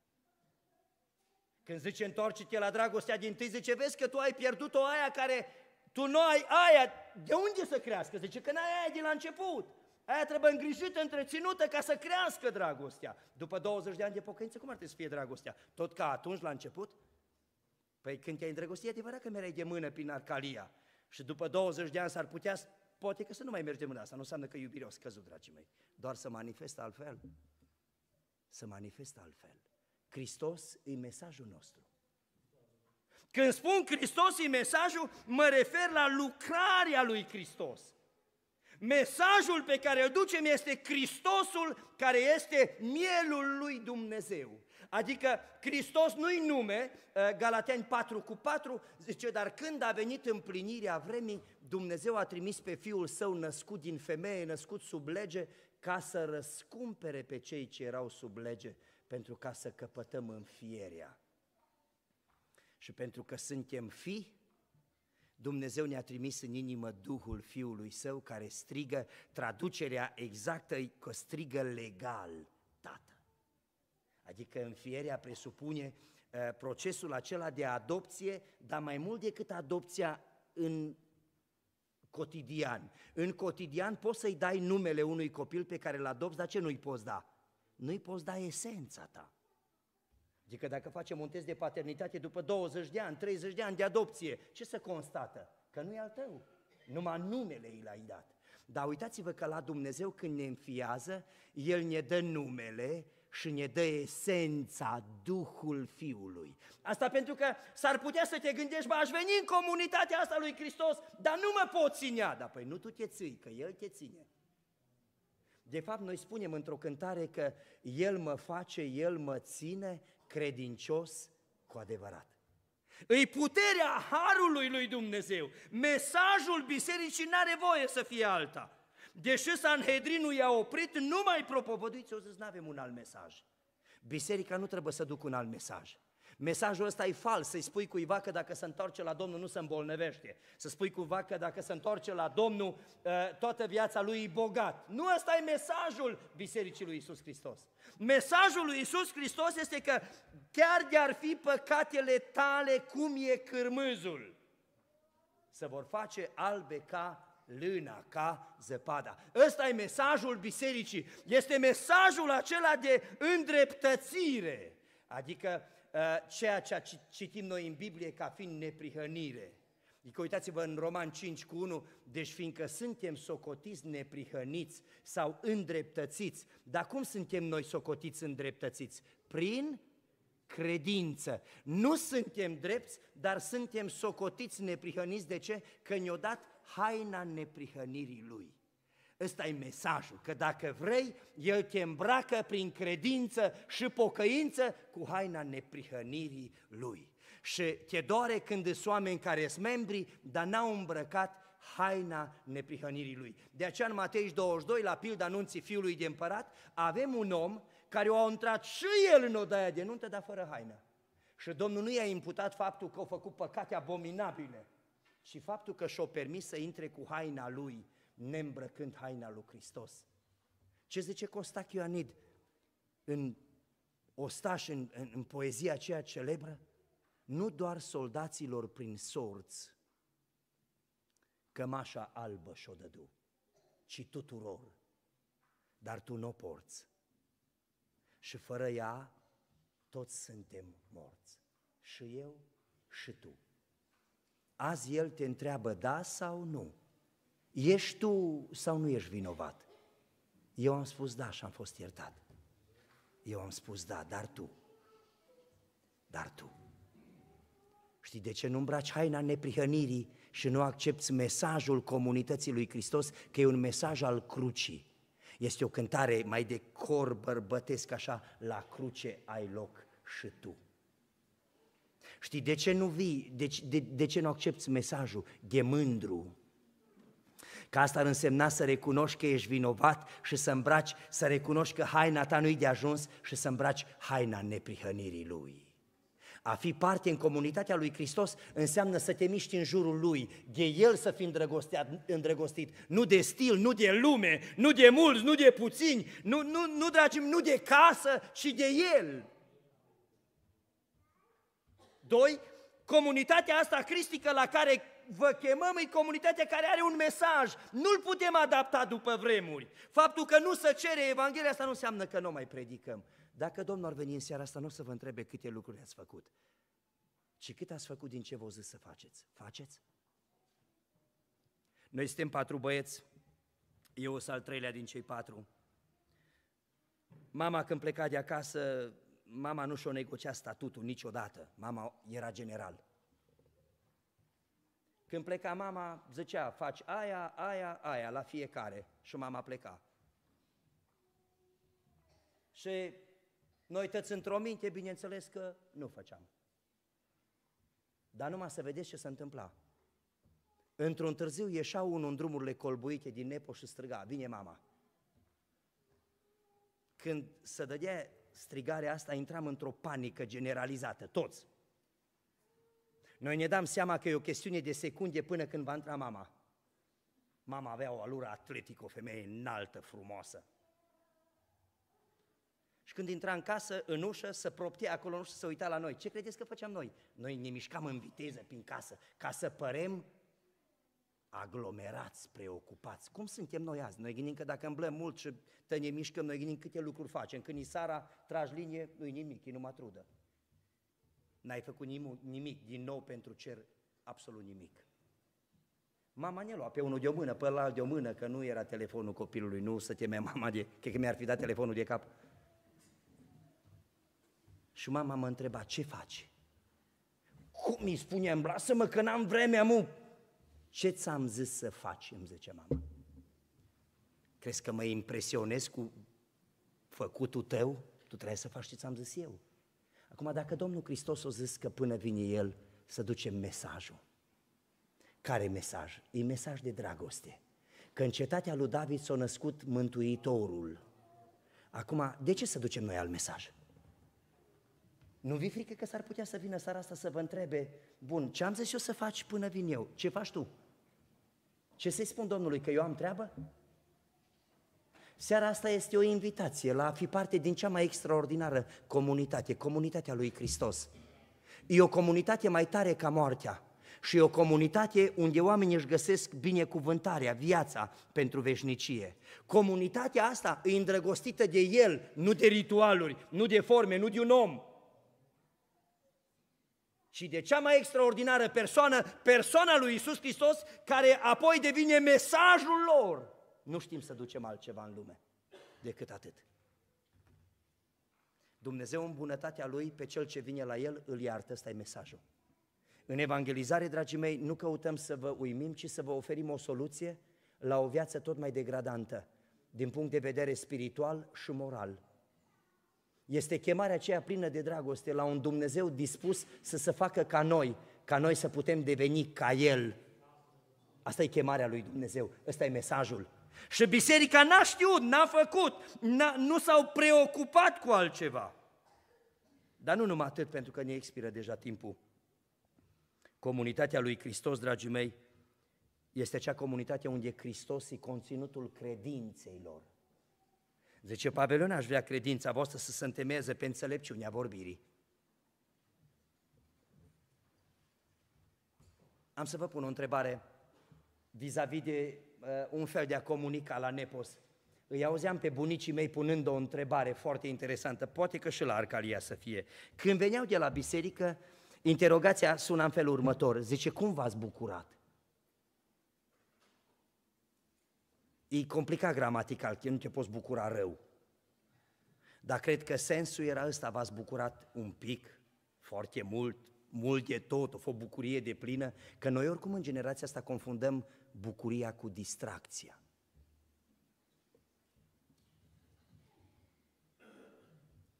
Când zice întoarce-te la dragostea dintâi, zice, vezi că tu ai pierdut-o aia care, tu nu ai aia, de unde să crească? Zice că n-ai aia de la început. Aia trebuie îngrijită, întreținută ca să crească dragostea. După douăzeci de ani de pocăință, cum ar trebui să fie dragostea? Tot ca atunci, la început? Păi când te-ai îndrăgostit, e adevărat că mereai de mână prin Arcalia. Și după douăzeci de ani s-ar putea, poate că să nu mai mergi de mână. Asta nu înseamnă că iubirea o scăzut, dragii mei. Doar să manifestă altfel. Să manifestă altfel. Hristos e mesajul nostru. Când spun Hristos e mesajul, mă refer la lucrarea lui Hristos. Mesajul pe care îl ducem este Hristosul care este mielul lui Dumnezeu. Adică Hristos nu-i nume, Galateni patru cu patru, zice, dar când a venit împlinirea vremii, Dumnezeu a trimis pe Fiul Său născut din femeie, născut sub lege, ca să răscumpere pe cei ce erau sub lege, pentru ca să căpătăm înfierea. Și pentru că suntem fii, Dumnezeu ne-a trimis în inimă Duhul Fiului Său, care strigă, traducerea exactă e că strigă legal, Tată. Adică înfierea presupune uh, procesul acela de adopție, dar mai mult decât adopția în cotidian. În cotidian poți să-i dai numele unui copil pe care îl adopți, dar ce nu-i poți da? Nu-i poți da esența ta. Adică dacă facem un test de paternitate după douăzeci de ani, treizeci de ani de adopție, ce se constată? Că nu e al tău, numai numele i l-ai dat. Dar uitați-vă că la Dumnezeu când ne înfiază, El ne dă numele și ne dă esența, Duhul Fiului. Asta pentru că s-ar putea să te gândești, bă, aș veni în comunitatea asta lui Hristos, dar nu mă pot ținea. Dar păi nu tu te ții, că El te ține. De fapt, noi spunem într-o cântare că El mă face, El mă ține credincios cu adevărat. Îi puterea harului lui Dumnezeu. Mesajul bisericii n-are voie să fie alta. Deși Sanhedrinul i-a oprit, nu mai propovăduiți, o zis, n-avem un alt mesaj. Biserica nu trebuie să ducă un alt mesaj. Mesajul ăsta e fals, să-i spui cuiva că dacă se întoarce la Domnul nu se îmbolnăvește, să spui cuiva că dacă se întoarce la Domnul toată viața lui e bogat. Nu ăsta e mesajul Bisericii lui Iisus Hristos. Mesajul lui Iisus Hristos este că chiar de-ar fi păcatele tale cum e cârmâzul, se vor face albe ca lâna, ca zăpada. Ăsta e mesajul bisericii, este mesajul acela de îndreptățire, adică ceea ce citim noi în Biblie ca fiind neprihănire. Adică uitați-vă în Roman cinci cu unu, deci fiindcă suntem socotiți neprihăniți sau îndreptățiți, dar cum suntem noi socotiți îndreptățiți? Prin credință. Nu suntem drepți, dar suntem socotiți neprihăniți. De ce? Că ne-a dat haina neprihănirii Lui. Ăsta e mesajul, că dacă vrei, El te îmbracă prin credință și pocăință cu haina neprihănirii Lui. Și te doare când sunt oameni care sunt membri, dar n-au îmbrăcat haina neprihănirii Lui. De aceea în Matei douăzeci și doi, la pilda anunții Fiului de Împărat, avem un om care a intrat și el în odaia de nuntă, dar fără haină. Și Domnul nu i-a imputat faptul că a făcut păcate abominabile, ci faptul că și-a permis să intre cu haina lui, neîmbrăcând haina lui Hristos. Ce zice Costac Ioanid în Ostaș, în, în, în poezia aceea celebră? Nu doar soldaților prin sorți cămașa albă și-o dădu, ci tuturor, dar tu n-o porți. Și fără ea toți suntem morți, și eu și tu. Azi El te întreabă da sau nu? Ești tu sau nu ești vinovat? Eu am spus da și am fost iertat. Eu am spus da, dar tu, dar tu. Știi de ce nu îmbraci haina neprihănirii și nu accepți mesajul comunității lui Hristos, că e un mesaj al crucii? Este o cântare mai de cor bărbătesc așa, la cruce ai loc și tu. Știi de ce nu vii, de, de, de ce nu accepți mesajul? De mândru. Că asta ar însemna să recunoști că ești vinovat și să îmbraci, să recunoști că haina ta nu-i de ajuns și să îmbraci haina neprihănirii Lui. A fi parte în comunitatea lui Hristos înseamnă să te miști în jurul Lui, de El să fii îndrăgostit, nu de stil, nu de lume, nu de mulți, nu de puțini, nu, nu, nu, dragii mei, nu de casă, ci de El. Doi, comunitatea asta cristică la care vă chemăm e comunitatea care are un mesaj, nu-l putem adapta după vremuri. Faptul că nu se cere Evanghelia asta nu înseamnă că nu mai predicăm. Dacă Domnul ar veni în seara asta, nu o să vă întrebe câte lucruri ați făcut, ci cât ați făcut din ce v-au zis să faceți. Faceți? Noi suntem patru băieți, eu sunt al treilea din cei patru. Mama când pleca de acasă, mama nu și-o negocia statutul niciodată, mama era general. Când pleca mama, zicea, faci aia, aia, aia, la fiecare, și mama pleca. Și noi toți într-o minte, bineînțeles că nu făceam. Dar numai să vedeți ce se întâmpla. Într-un târziu ieșea unul în drumurile colbuite din Nepo și striga, vine mama. Când se dădea strigarea asta, intram într-o panică generalizată, toți. Noi ne dam seama că e o chestiune de secunde până când va intra mama. Mama avea o alură atletică, o femeie înaltă, frumoasă. Și când intra în casă, în ușă, se proptea acolo în ușă, se uita la noi. Ce credeți că făceam noi? Noi ne mișcam în viteză prin casă, ca să părem aglomerați, preocupați. Cum suntem noi azi? Noi gândim că dacă îmblăm mult și te ne mișcăm, noi gândim câte lucruri facem. Când e seara, tragi linie, nu-i nimic, e numai trudă. N-ai făcut nimic, nimic din nou pentru cer, absolut nimic. Mama ne lua pe unul de o mână, pe ălalt de o mână, că nu era telefonul copilului, nu să temea mama de... Cred că mi-ar fi dat telefonul de cap. Și mama mă întreba, ce faci? Cum îi spuneam, lasă-mă că n-am vreme, amu. Ce ți-am zis să faci, îmi zice mama. Crezi că mă impresionez cu făcutul tău? Tu trebuie să faci ce ți-am zis eu. Acum, dacă Domnul Hristos a zis că până vine El să ducem mesajul, care mesaj? E mesaj de dragoste. Că în cetatea lui David s-a născut Mântuitorul. Acum, de ce să ducem noi alt mesaj? Nu vi frică că s-ar putea să vină seara asta să vă întrebe, bun, ce am zis eu să faci până vin eu? Ce faci tu? Ce să-i spun Domnului, că eu am treabă? Seara asta este o invitație la a fi parte din cea mai extraordinară comunitate, comunitatea lui Hristos. E o comunitate mai tare ca moartea și e o comunitate unde oamenii își găsesc binecuvântarea, viața pentru veșnicie. Comunitatea asta e îndrăgostită de El, nu de ritualuri, nu de forme, nu de un om, ci de cea mai extraordinară persoană, persoana lui Iisus Hristos, care apoi devine mesajul lor. Nu știm să ducem altceva în lume decât atât. Dumnezeu în bunătatea Lui, pe cel ce vine la El, îl iartă, ăsta e mesajul. În evangelizare, dragii mei, nu căutăm să vă uimim, ci să vă oferim o soluție la o viață tot mai degradantă, din punct de vedere spiritual și moral. Este chemarea aceea plină de dragoste la un Dumnezeu dispus să se facă ca noi, ca noi să putem deveni ca El. Asta e chemarea lui Dumnezeu, ăsta e mesajul. Și biserica n-a știut, n-a făcut, n-a, nu s-au preocupat cu altceva. Dar nu numai atât, pentru că ne expiră deja timpul. Comunitatea lui Hristos, dragii mei, este acea comunitate unde Hristos e conținutul credinței lor. Zice Pavel, eu n-aș vrea credința voastră să se întemeieze pe înțelepciunea vorbirii. Am să vă pun o întrebare vis-a-vis de uh, un fel de a comunica la Nepos. Îi auzeam pe bunicii mei punând o întrebare foarte interesantă, poate că și la Arcalia să fie. Când veneau de la biserică, interogația suna în felul următor, zice, cum v-ați bucurat? E complicat gramatical, că nu te poți bucura rău. Dar cred că sensul era ăsta, v-ați bucurat un pic, foarte mult, mult de tot, o fost bucurie de plină, că noi oricum în generația asta confundăm bucuria cu distracția.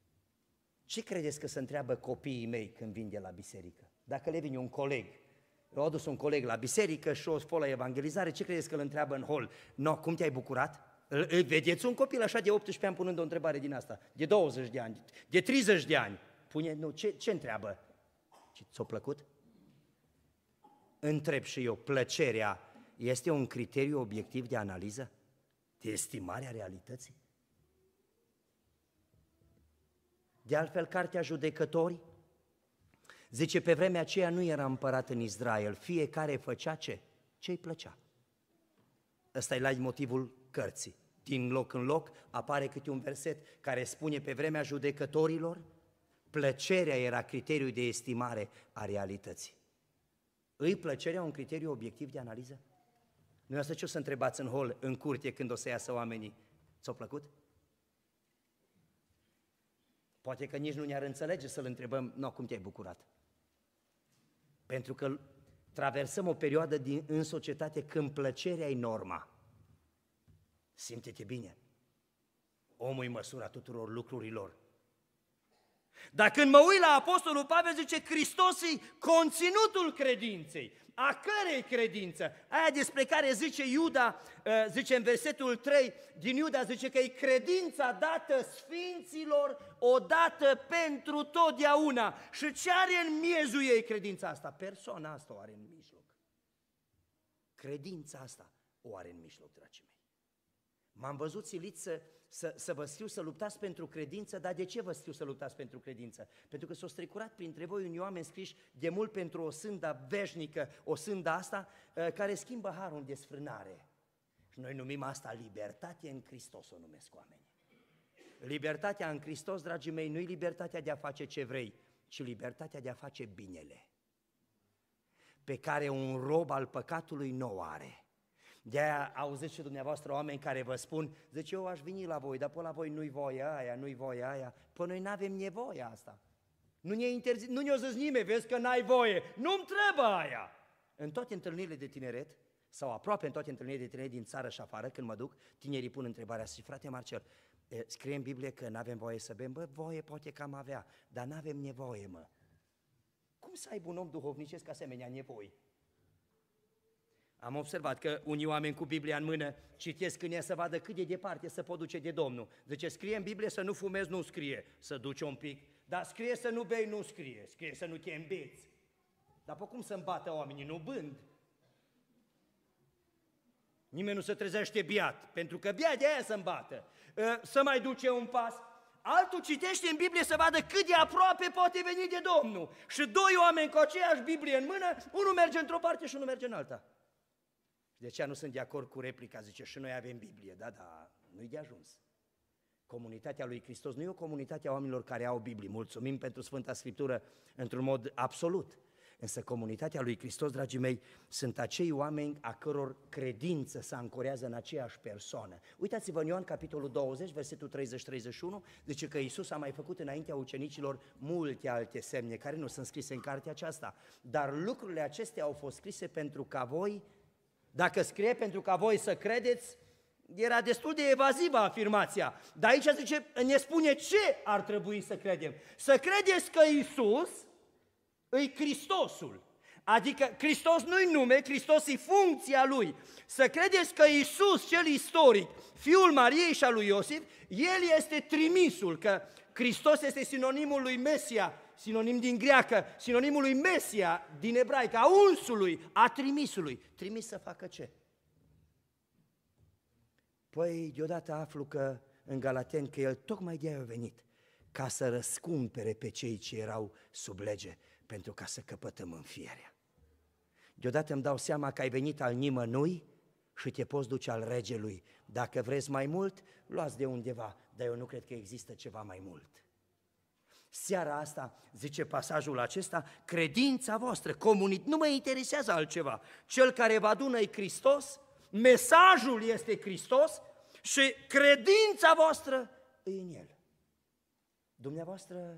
Ce credeți că se întreabă copiii mei când vin de la biserică? Dacă le vine un coleg Eu adus un coleg la biserică și o spun la evangelizare, ce credeți că îl întreabă în hol? No, cum te-ai bucurat? Îl vedeți un copil așa de optsprezece ani punând o întrebare din asta, de douăzeci de ani, de treizeci de ani. Pune, nu, ce, ce întreabă? Ți-a plăcut? Întreb și eu, plăcerea este un criteriu obiectiv de analiză? De estimare a realității? De altfel, Cartea Judecători zice, pe vremea aceea nu era împărat în Israel, fiecare făcea ce? Ce-i plăcea. Ăsta e la motivul cărții. Din loc în loc apare câte un verset care spune, pe vremea judecătorilor, plăcerea era criteriul de estimare a realității. Îi plăcerea un criteriu obiectiv de analiză? Nu asta ce o să întrebați în hol, în curte, când o să iasă oamenii? Ți-a plăcut? Poate că nici nu ne-ar înțelege să-l întrebăm, no, cum te-ai bucurat? Pentru că traversăm o perioadă din, în societate când plăcerea e norma. Simte-te bine. Omul e măsura tuturor lucrurilor. Dar când mă uit la Apostolul Pavel, zice, Hristos e conținutul credinței. A cărei credință? Aia despre care zice Iuda, zice în versetul trei din Iuda, zice că e credința dată sfinților odată pentru totdeauna. Și ce are în miezul ei credința asta? Persoana asta o are în mijloc. Credința asta o are în mijloc, dragii mei. M-am văzut silit să, să, să vă scriu să luptați pentru credință, dar de ce vă scriu să luptați pentru credință? Pentru că s-au strecurat printre voi unii oameni scriși de mult pentru o sândă veșnică, o sândă asta care schimbă harul în desfrânare. Și noi numim asta libertate în Hristos, o numesc oamenii. Libertatea în Hristos, dragii mei, nu e libertatea de a face ce vrei, ci libertatea de a face binele, pe care un rob al păcatului nu o are. De-aia auziți și dumneavoastră oameni care vă spun, zice, eu aș veni la voi, dar pe la voi nu-i voia aia, nu-i voia aia. Păi noi n-avem nevoie asta. Nu ne-o interzi... nu ne-o zis nimeni, vezi că n-ai voie, nu-mi trebuie aia. În toate întâlnirile de tineret, sau aproape în toate întâlnirile de tineret din țară și afară, când mă duc, tinerii pun întrebarea și frate Marcel, scrie în Biblie că n-avem voie să bem, bă, voie poate că am avea, dar n-avem nevoie, mă. Cum să aibă un om duhovnicesc asemenea nevoi? Am observat că unii oameni cu Biblia în mână citesc în ea să vadă cât de departe se pot duce de Domnul. Zice, scrie în Biblie să nu fumezi, nu scrie, să duci un pic, dar scrie să nu bei, nu scrie, scrie să nu te îmbeți. Dar pe cum să îmbată oamenii? Nu bând. Nimeni nu se trezește biat, pentru că biat de aia să îmbată. Să mai duce un pas. Altul citește în Biblie să vadă cât de aproape poate veni de Domnul. Și doi oameni cu aceeași Biblie în mână, unul merge într-o parte și unul merge în alta. De aceea nu sunt de acord cu replica, zice, și noi avem Biblie, da, da, nu-i de ajuns. Comunitatea lui Hristos nu e o comunitate a oamenilor care au Biblie, mulțumim pentru Sfânta Scriptură într-un mod absolut, însă comunitatea lui Hristos, dragii mei, sunt acei oameni a căror credință se ancorează în aceeași persoană. Uitați-vă în Ioan, capitolul douăzeci, versetul treizeci treizeci și unu, zice că Iisus a mai făcut înaintea ucenicilor multe alte semne, care nu sunt scrise în cartea aceasta, dar lucrurile acestea au fost scrise pentru ca voi, dacă scrie pentru ca voi să credeți, era destul de evazivă afirmația. Dar aici zice, ne spune ce ar trebui să credem. Să credeți că Iisus e Hristosul. Adică Hristos nu-i nume, Hristos e funcția Lui. Să credeți că Iisus, cel istoric, Fiul Mariei și al lui Iosif, El este trimisul, că Hristos este sinonimul lui Mesia, sinonim din greacă, sinonimul lui Mesia din ebraică, a unsului, a trimisului. Trimis să facă ce? Păi deodată aflu că în Galateni că El tocmai de-aia a venit, ca să răscumpere pe cei ce erau sub lege, pentru ca să căpătăm înfierea. Deodată îmi dau seama că ai venit al nimănui și te poți duce al regelui. Dacă vreți mai mult, luați de undeva, dar eu nu cred că există ceva mai mult. Seara asta, zice pasajul acesta, credința voastră, comunit, nu mă interesează altceva. Cel care vă adună e Hristos, mesajul este Hristos și credința voastră e în El. Dumneavoastră,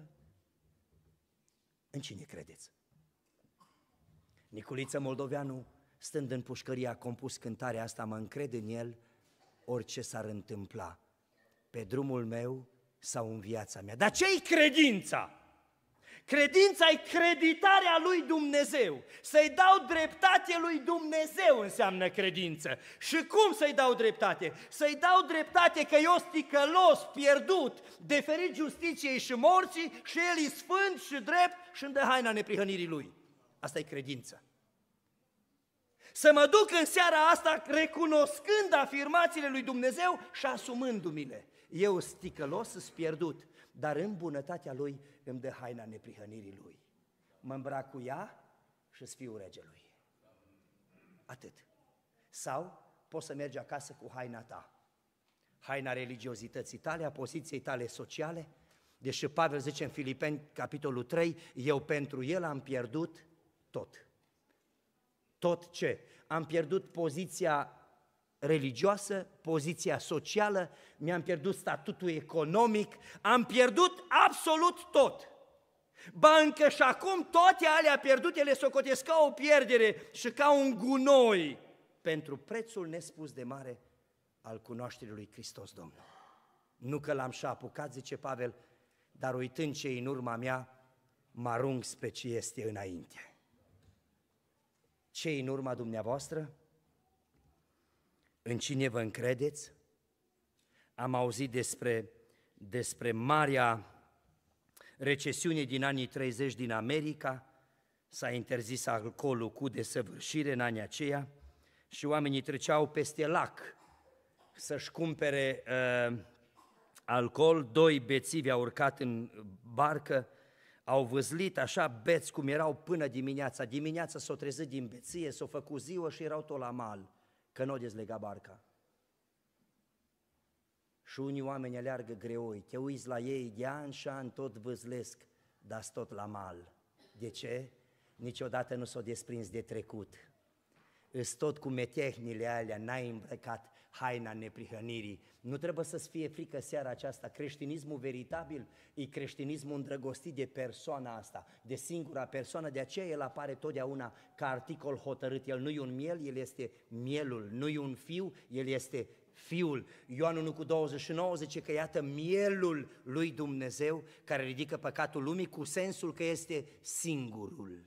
în cine credeți? Niculiță Moldoveanu, stând în pușcărie, a compus cântarea asta, mă încred în El, orice s-ar întâmpla, pe drumul meu sau în viața mea. Dar ce-i credința? Credința e creditarea lui Dumnezeu. Să-i dau dreptate lui Dumnezeu înseamnă credință. Și cum să-i dau dreptate? Să-i dau dreptate că eu sticălos, pierdut, deferit justiției și morții și el e sfânt și drept și îmi dă haina neprihănirii lui. Asta e credință. Să mă duc în seara asta recunoscând afirmațiile lui Dumnezeu și asumându-mi-le. Eu sticălos, sunt pierdut, dar în bunătatea lui îmi dă haina neprihănirii lui. Mă îmbrac cu ea și-s fiu regelui. Atât. Sau poți să mergi acasă cu haina ta. Haina religiozității tale, a poziției tale sociale. Deși Pavel zice în Filipeni, capitolul trei, eu pentru el am pierdut tot. Tot ce? Am pierdut poziția religioasă, poziția socială, mi-am pierdut statutul economic, am pierdut absolut tot. Ba încă și acum toate alea pierdute le socotesc ca o pierdere și ca un gunoi pentru prețul nespus de mare al cunoașterii lui Hristos Domnul. Nu că l-am și apucat, zice Pavel, dar uitând ce în urma mea, mă arunc spre ce este înainte. Ce în urma dumneavoastră? În cine vă încredeți? Am auzit despre, despre marea recesiune din anii treizeci din America, s-a interzis alcoolul cu desăvârșire în anii aceia și oamenii treceau peste lac să-și cumpere uh, alcool. Doi bețivi au urcat în barcă, au văzlit așa beți cum erau până dimineața. Dimineața s-au trezit din beție, s-au făcut ziua și erau tot la mal, că nu o dezlega barca. Și unii oameni aleargă greoi, te uiți la ei, de an și an tot văzlesc, dar tot la mal. De ce? Niciodată nu s-au desprins de trecut. Îs tot cu metehnile alea, n-ai îmbrăcat haina neprihănirii. Nu trebuie să-ți fie frică seara aceasta. Creștinismul veritabil e creștinismul îndrăgostit de persoana asta, de singura persoană, de aceea el apare totdeauna ca articol hotărât. El nu e un miel, el este mielul, nu e un fiu, el este Fiul. Ioan unu cu douăzeci și nouă zice că iată mielul lui Dumnezeu care ridică păcatul lumii, cu sensul că este singurul.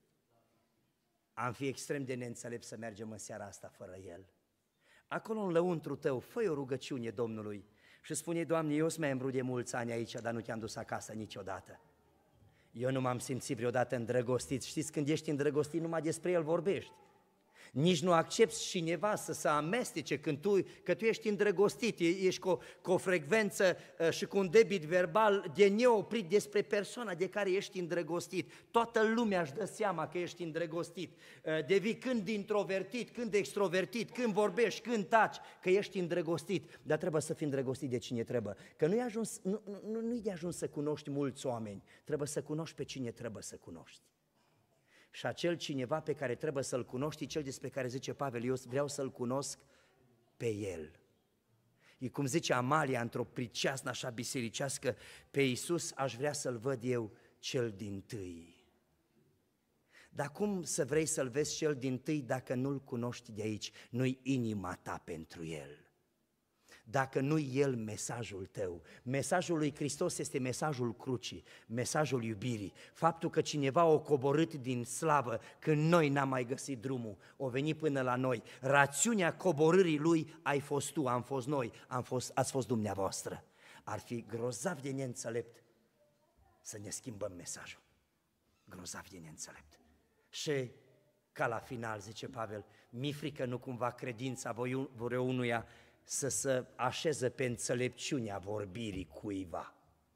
Am fi extrem de neînțelept să mergem în seara asta fără el. Acolo în lăuntru tău, fă o rugăciune Domnului și spune: Doamne, eu sunt membru de mulți ani aici, dar nu te-am dus acasă niciodată. Eu nu m-am simțit vreodată îndrăgostit. Știți, când ești îndrăgostit, numai despre el vorbești. Nici nu accepți cineva să se amestece când tu, că tu ești îndrăgostit, ești cu o, cu o frecvență și cu un debit verbal de neoprit despre persoana de care ești îndrăgostit. Toată lumea își dă seama că ești îndrăgostit. Devii când introvertit, când extrovertit, când vorbești, când taci, că ești îndrăgostit. Dar trebuie să fii îndrăgostit de cine trebuie. Că nu-i ajuns, nu, nu, nu-i de ajuns să cunoști mulți oameni, trebuie să cunoști pe cine trebuie să cunoști. Și acel cineva pe care trebuie să-l cunoști, cel despre care zice Pavel, eu vreau să-l cunosc pe el. E cum zice Amalia într-o priceasnă așa bisericească, pe Iisus aș vrea să-l văd eu cel dintâi. Dar cum să vrei să-l vezi cel dintâi dacă nu-l cunoști de aici, nu-i inima ta pentru el? Dacă nu-i el mesajul tău. Mesajul lui Hristos este mesajul crucii, mesajul iubirii. Faptul că cineva a coborât din slavă când noi n-am mai găsit drumul, o venit până la noi. Rațiunea coborârii lui ai fost tu, am fost noi, am fost, ați fost dumneavoastră. Ar fi grozav de neînțelept să ne schimbăm mesajul. Grozav de neînțelept. Și ca la final, zice Pavel, mi-e frică nu cumva credința vreunuia să se așeze pe înțelepciunea vorbirii cuiva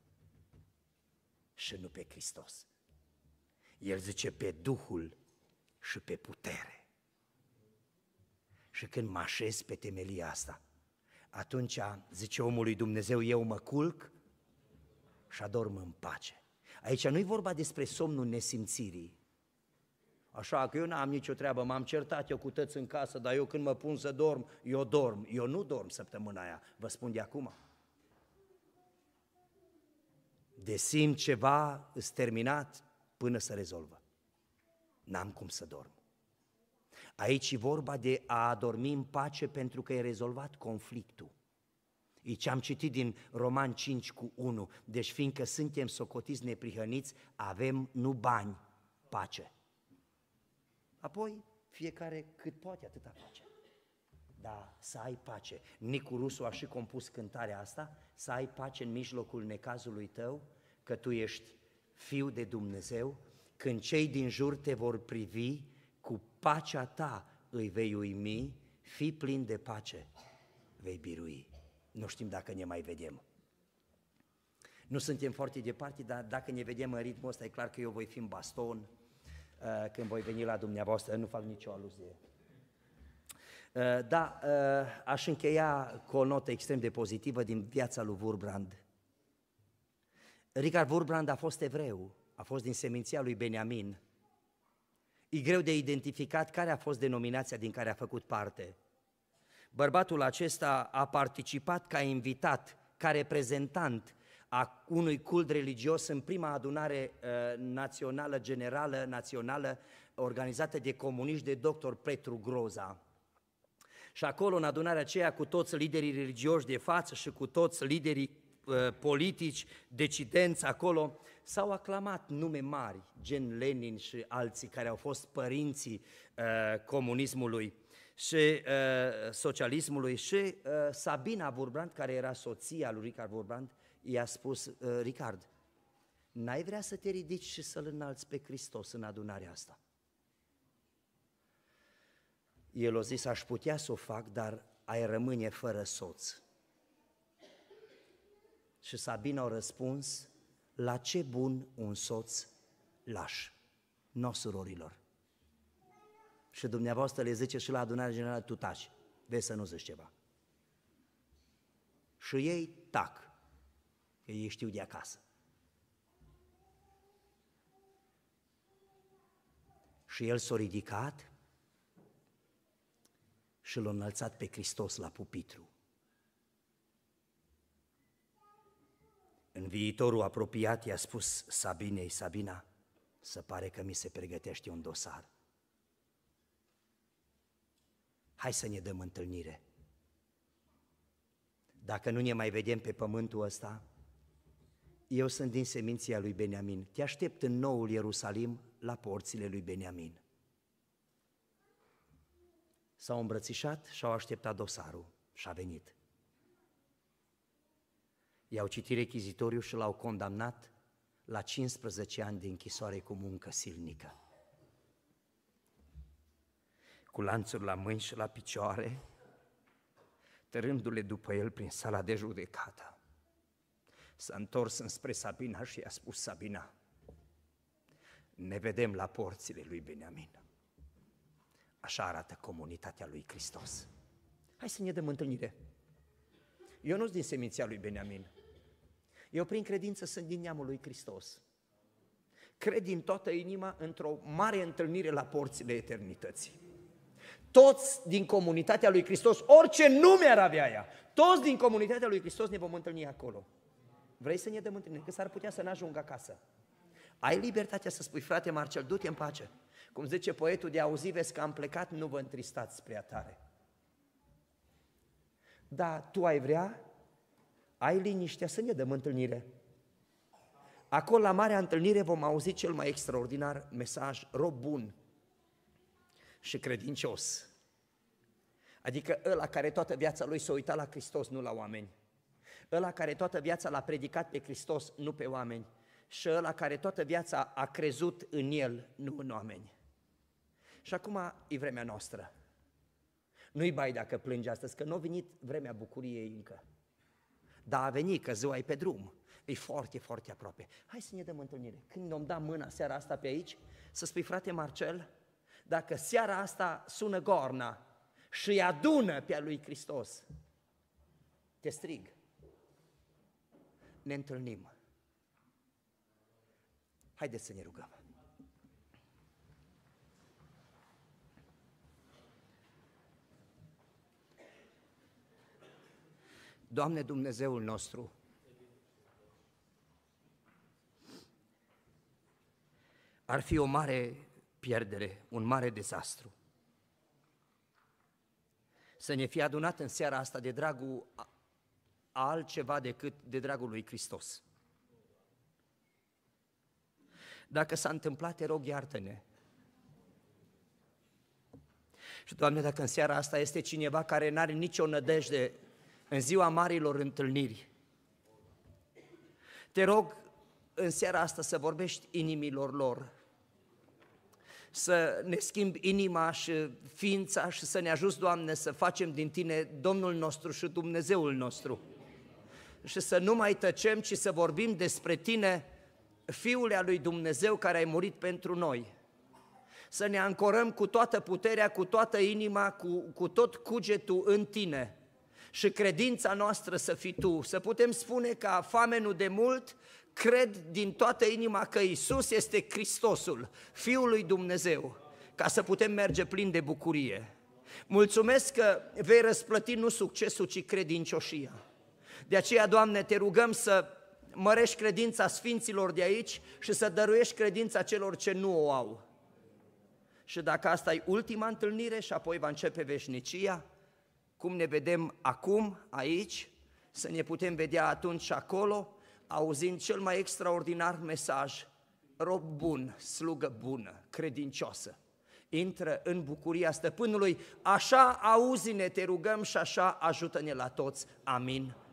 și nu pe Hristos. El zice pe Duhul și pe putere. Și când mă așez pe temelia asta, atunci, zice omul lui Dumnezeu, eu mă culc și adorm în pace. Aici nu-i vorba despre somnul nesimțirii. Așa că eu n-am nicio treabă, m-am certat eu cu tăți în casă, dar eu când mă pun să dorm, eu dorm. Eu nu dorm săptămâna aia, vă spun de acum. De simt ceva, îs terminat până să rezolvă. N-am cum să dorm. Aici e vorba de a adormi în pace pentru că e rezolvat conflictul. E ce am citit din Roman cinci cu unu. Deci fiindcă suntem socotiți neprihăniți, avem nu bani, pace. Apoi fiecare cât poate, atâta face. Dar să ai pace. Nicu Rusu a și compus cântarea asta, să ai pace în mijlocul necazului tău, că tu ești fiu de Dumnezeu, când cei din jur te vor privi, cu pacea ta îi vei uimi, fii plin de pace, vei birui. Nu știm dacă ne mai vedem. Nu suntem foarte departe, dar dacă ne vedem în ritmul ăsta, e clar că eu voi fi în baston uh, când voi veni la dumneavoastră, nu fac nicio aluzie. Uh, da, uh, aș încheia cu o notă extrem de pozitivă din viața lui Wurmbrand. Richard Wurmbrand a fost evreu, a fost din seminția lui Beniamin. E greu de identificat care a fost denominația din care a făcut parte. Bărbatul acesta a participat ca invitat, ca reprezentant a unui cult religios în prima adunare uh, națională, generală, națională, organizată de comuniști de doctor Petru Groza. Și acolo, în adunarea aceea, cu toți liderii religioși de față și cu toți liderii uh, politici, decidenți acolo, s-au aclamat nume mari, gen Lenin și alții care au fost părinții uh, comunismului și uh, socialismului și uh, Sabina Wurmbrand, care era soția lui Richard Wurmbrand, i-a spus, uh, Richard, n-ai vrea să te ridici și să-L înalți pe Hristos în adunarea asta? El a zis, aș putea să o fac, dar ai rămâne fără soț. Și Sabina a răspuns, la ce bun un soț laș, n-o surorilor. Și dumneavoastră le zice și la adunarea generală, tu taci, vezi să nu zici ceva. Și ei tac, că ei știu de acasă. Și el s-a ridicat și l-a înălțat pe Hristos la pupitru. În viitorul apropiat i-a spus Sabinei, Sabina, se pare că mi se pregătește un dosar. Hai să ne dăm întâlnire. Dacă nu ne mai vedem pe pământul ăsta, eu sunt din seminția lui Beniamin. Te aștept în noul Ierusalim la porțile lui Beniamin. S-au îmbrățișat și au așteptat dosarul și a venit. I-au citit rechizitoriul și l-au condamnat la cincisprezece ani de închisoare cu muncă silnică. Cu lanțuri la mâini și la picioare, tărându-le după el prin sala de judecată. S-a întors înspre Sabina și i-a spus, Sabina, ne vedem la porțile lui Beniamin. Așa arată comunitatea lui Hristos. Hai să ne dăm întâlnire. Eu nu sunt din seminția lui Beniamin. Eu prin credință sunt din neamul lui Hristos. Cred din toată inima într-o mare întâlnire la porțile eternității. Toți din comunitatea lui Hristos, orice nume ar avea ea, toți din comunitatea lui Hristos ne vom întâlni acolo. Vrei să ne dăm întâlnire? Că s-ar putea să n-ajung acasă. Ai libertatea să spui, frate Marcel, du-te în pace. Cum zice poetul, de auzi vezi că am plecat, nu vă întristați prea tare. Da, tu ai vrea, ai liniștea să ne dăm întâlnire. Acolo, la marea întâlnire, vom auzi cel mai extraordinar mesaj, rob bun și credincios. Adică ăla care toată viața lui s-a uitat la Hristos, nu la oameni. Ăla care toată viața l-a predicat pe Hristos, nu pe oameni. Și ăla care toată viața a crezut în El, nu în oameni. Și acum e vremea noastră. Nu-i bai dacă plângi astăzi, că nu a venit vremea bucuriei încă. Dar a venit, că ziua e pe drum. E foarte, foarte aproape. Hai să ne dăm întâlnire. Când ne-om da mâna seara asta pe aici, să spui, frate Marcel, dacă seara asta sună gorna și îi adună pe a lui Hristos, te strig. Ne întâlnim. Haideți să ne rugăm. Doamne Dumnezeul nostru, ar fi o mare pierdere, un mare dezastru să ne fie adunat în seara asta de dragul altceva decât de dragul lui Hristos. Dacă s-a întâmplat, te rog, iartă-ne. Și, Doamne, dacă în seara asta este cineva care n-are nicio nădejde în ziua marilor întâlniri, te rog în seara asta să vorbești inimilor lor, să ne schimbi inima și ființa și să ne ajuți, Doamne, să facem din Tine Domnul nostru și Dumnezeul nostru. Și să nu mai tăcem, ci să vorbim despre Tine, Fiul al lui Dumnezeu care ai murit pentru noi. Să ne ancorăm cu toată puterea, cu toată inima, cu, cu tot cugetul în Tine și credința noastră să fii Tu, să putem spune ca famenul de mult, cred din toată inima că Iisus este Hristosul, Fiul lui Dumnezeu, ca să putem merge plin de bucurie. Mulțumesc că vei răsplăti nu succesul, ci credincioșia. De aceea, Doamne, te rugăm să mărești credința sfinților de aici și să dăruiești credința celor ce nu o au. Și dacă asta e ultima întâlnire și apoi va începe veșnicia, cum ne vedem acum aici, să ne putem vedea atunci și acolo, auzind cel mai extraordinar mesaj: rob bun, slugă bună, credincioasă, intră în bucuria stăpânului, așa auzi-ne, te rugăm, și așa ajută-ne la toți. Amin.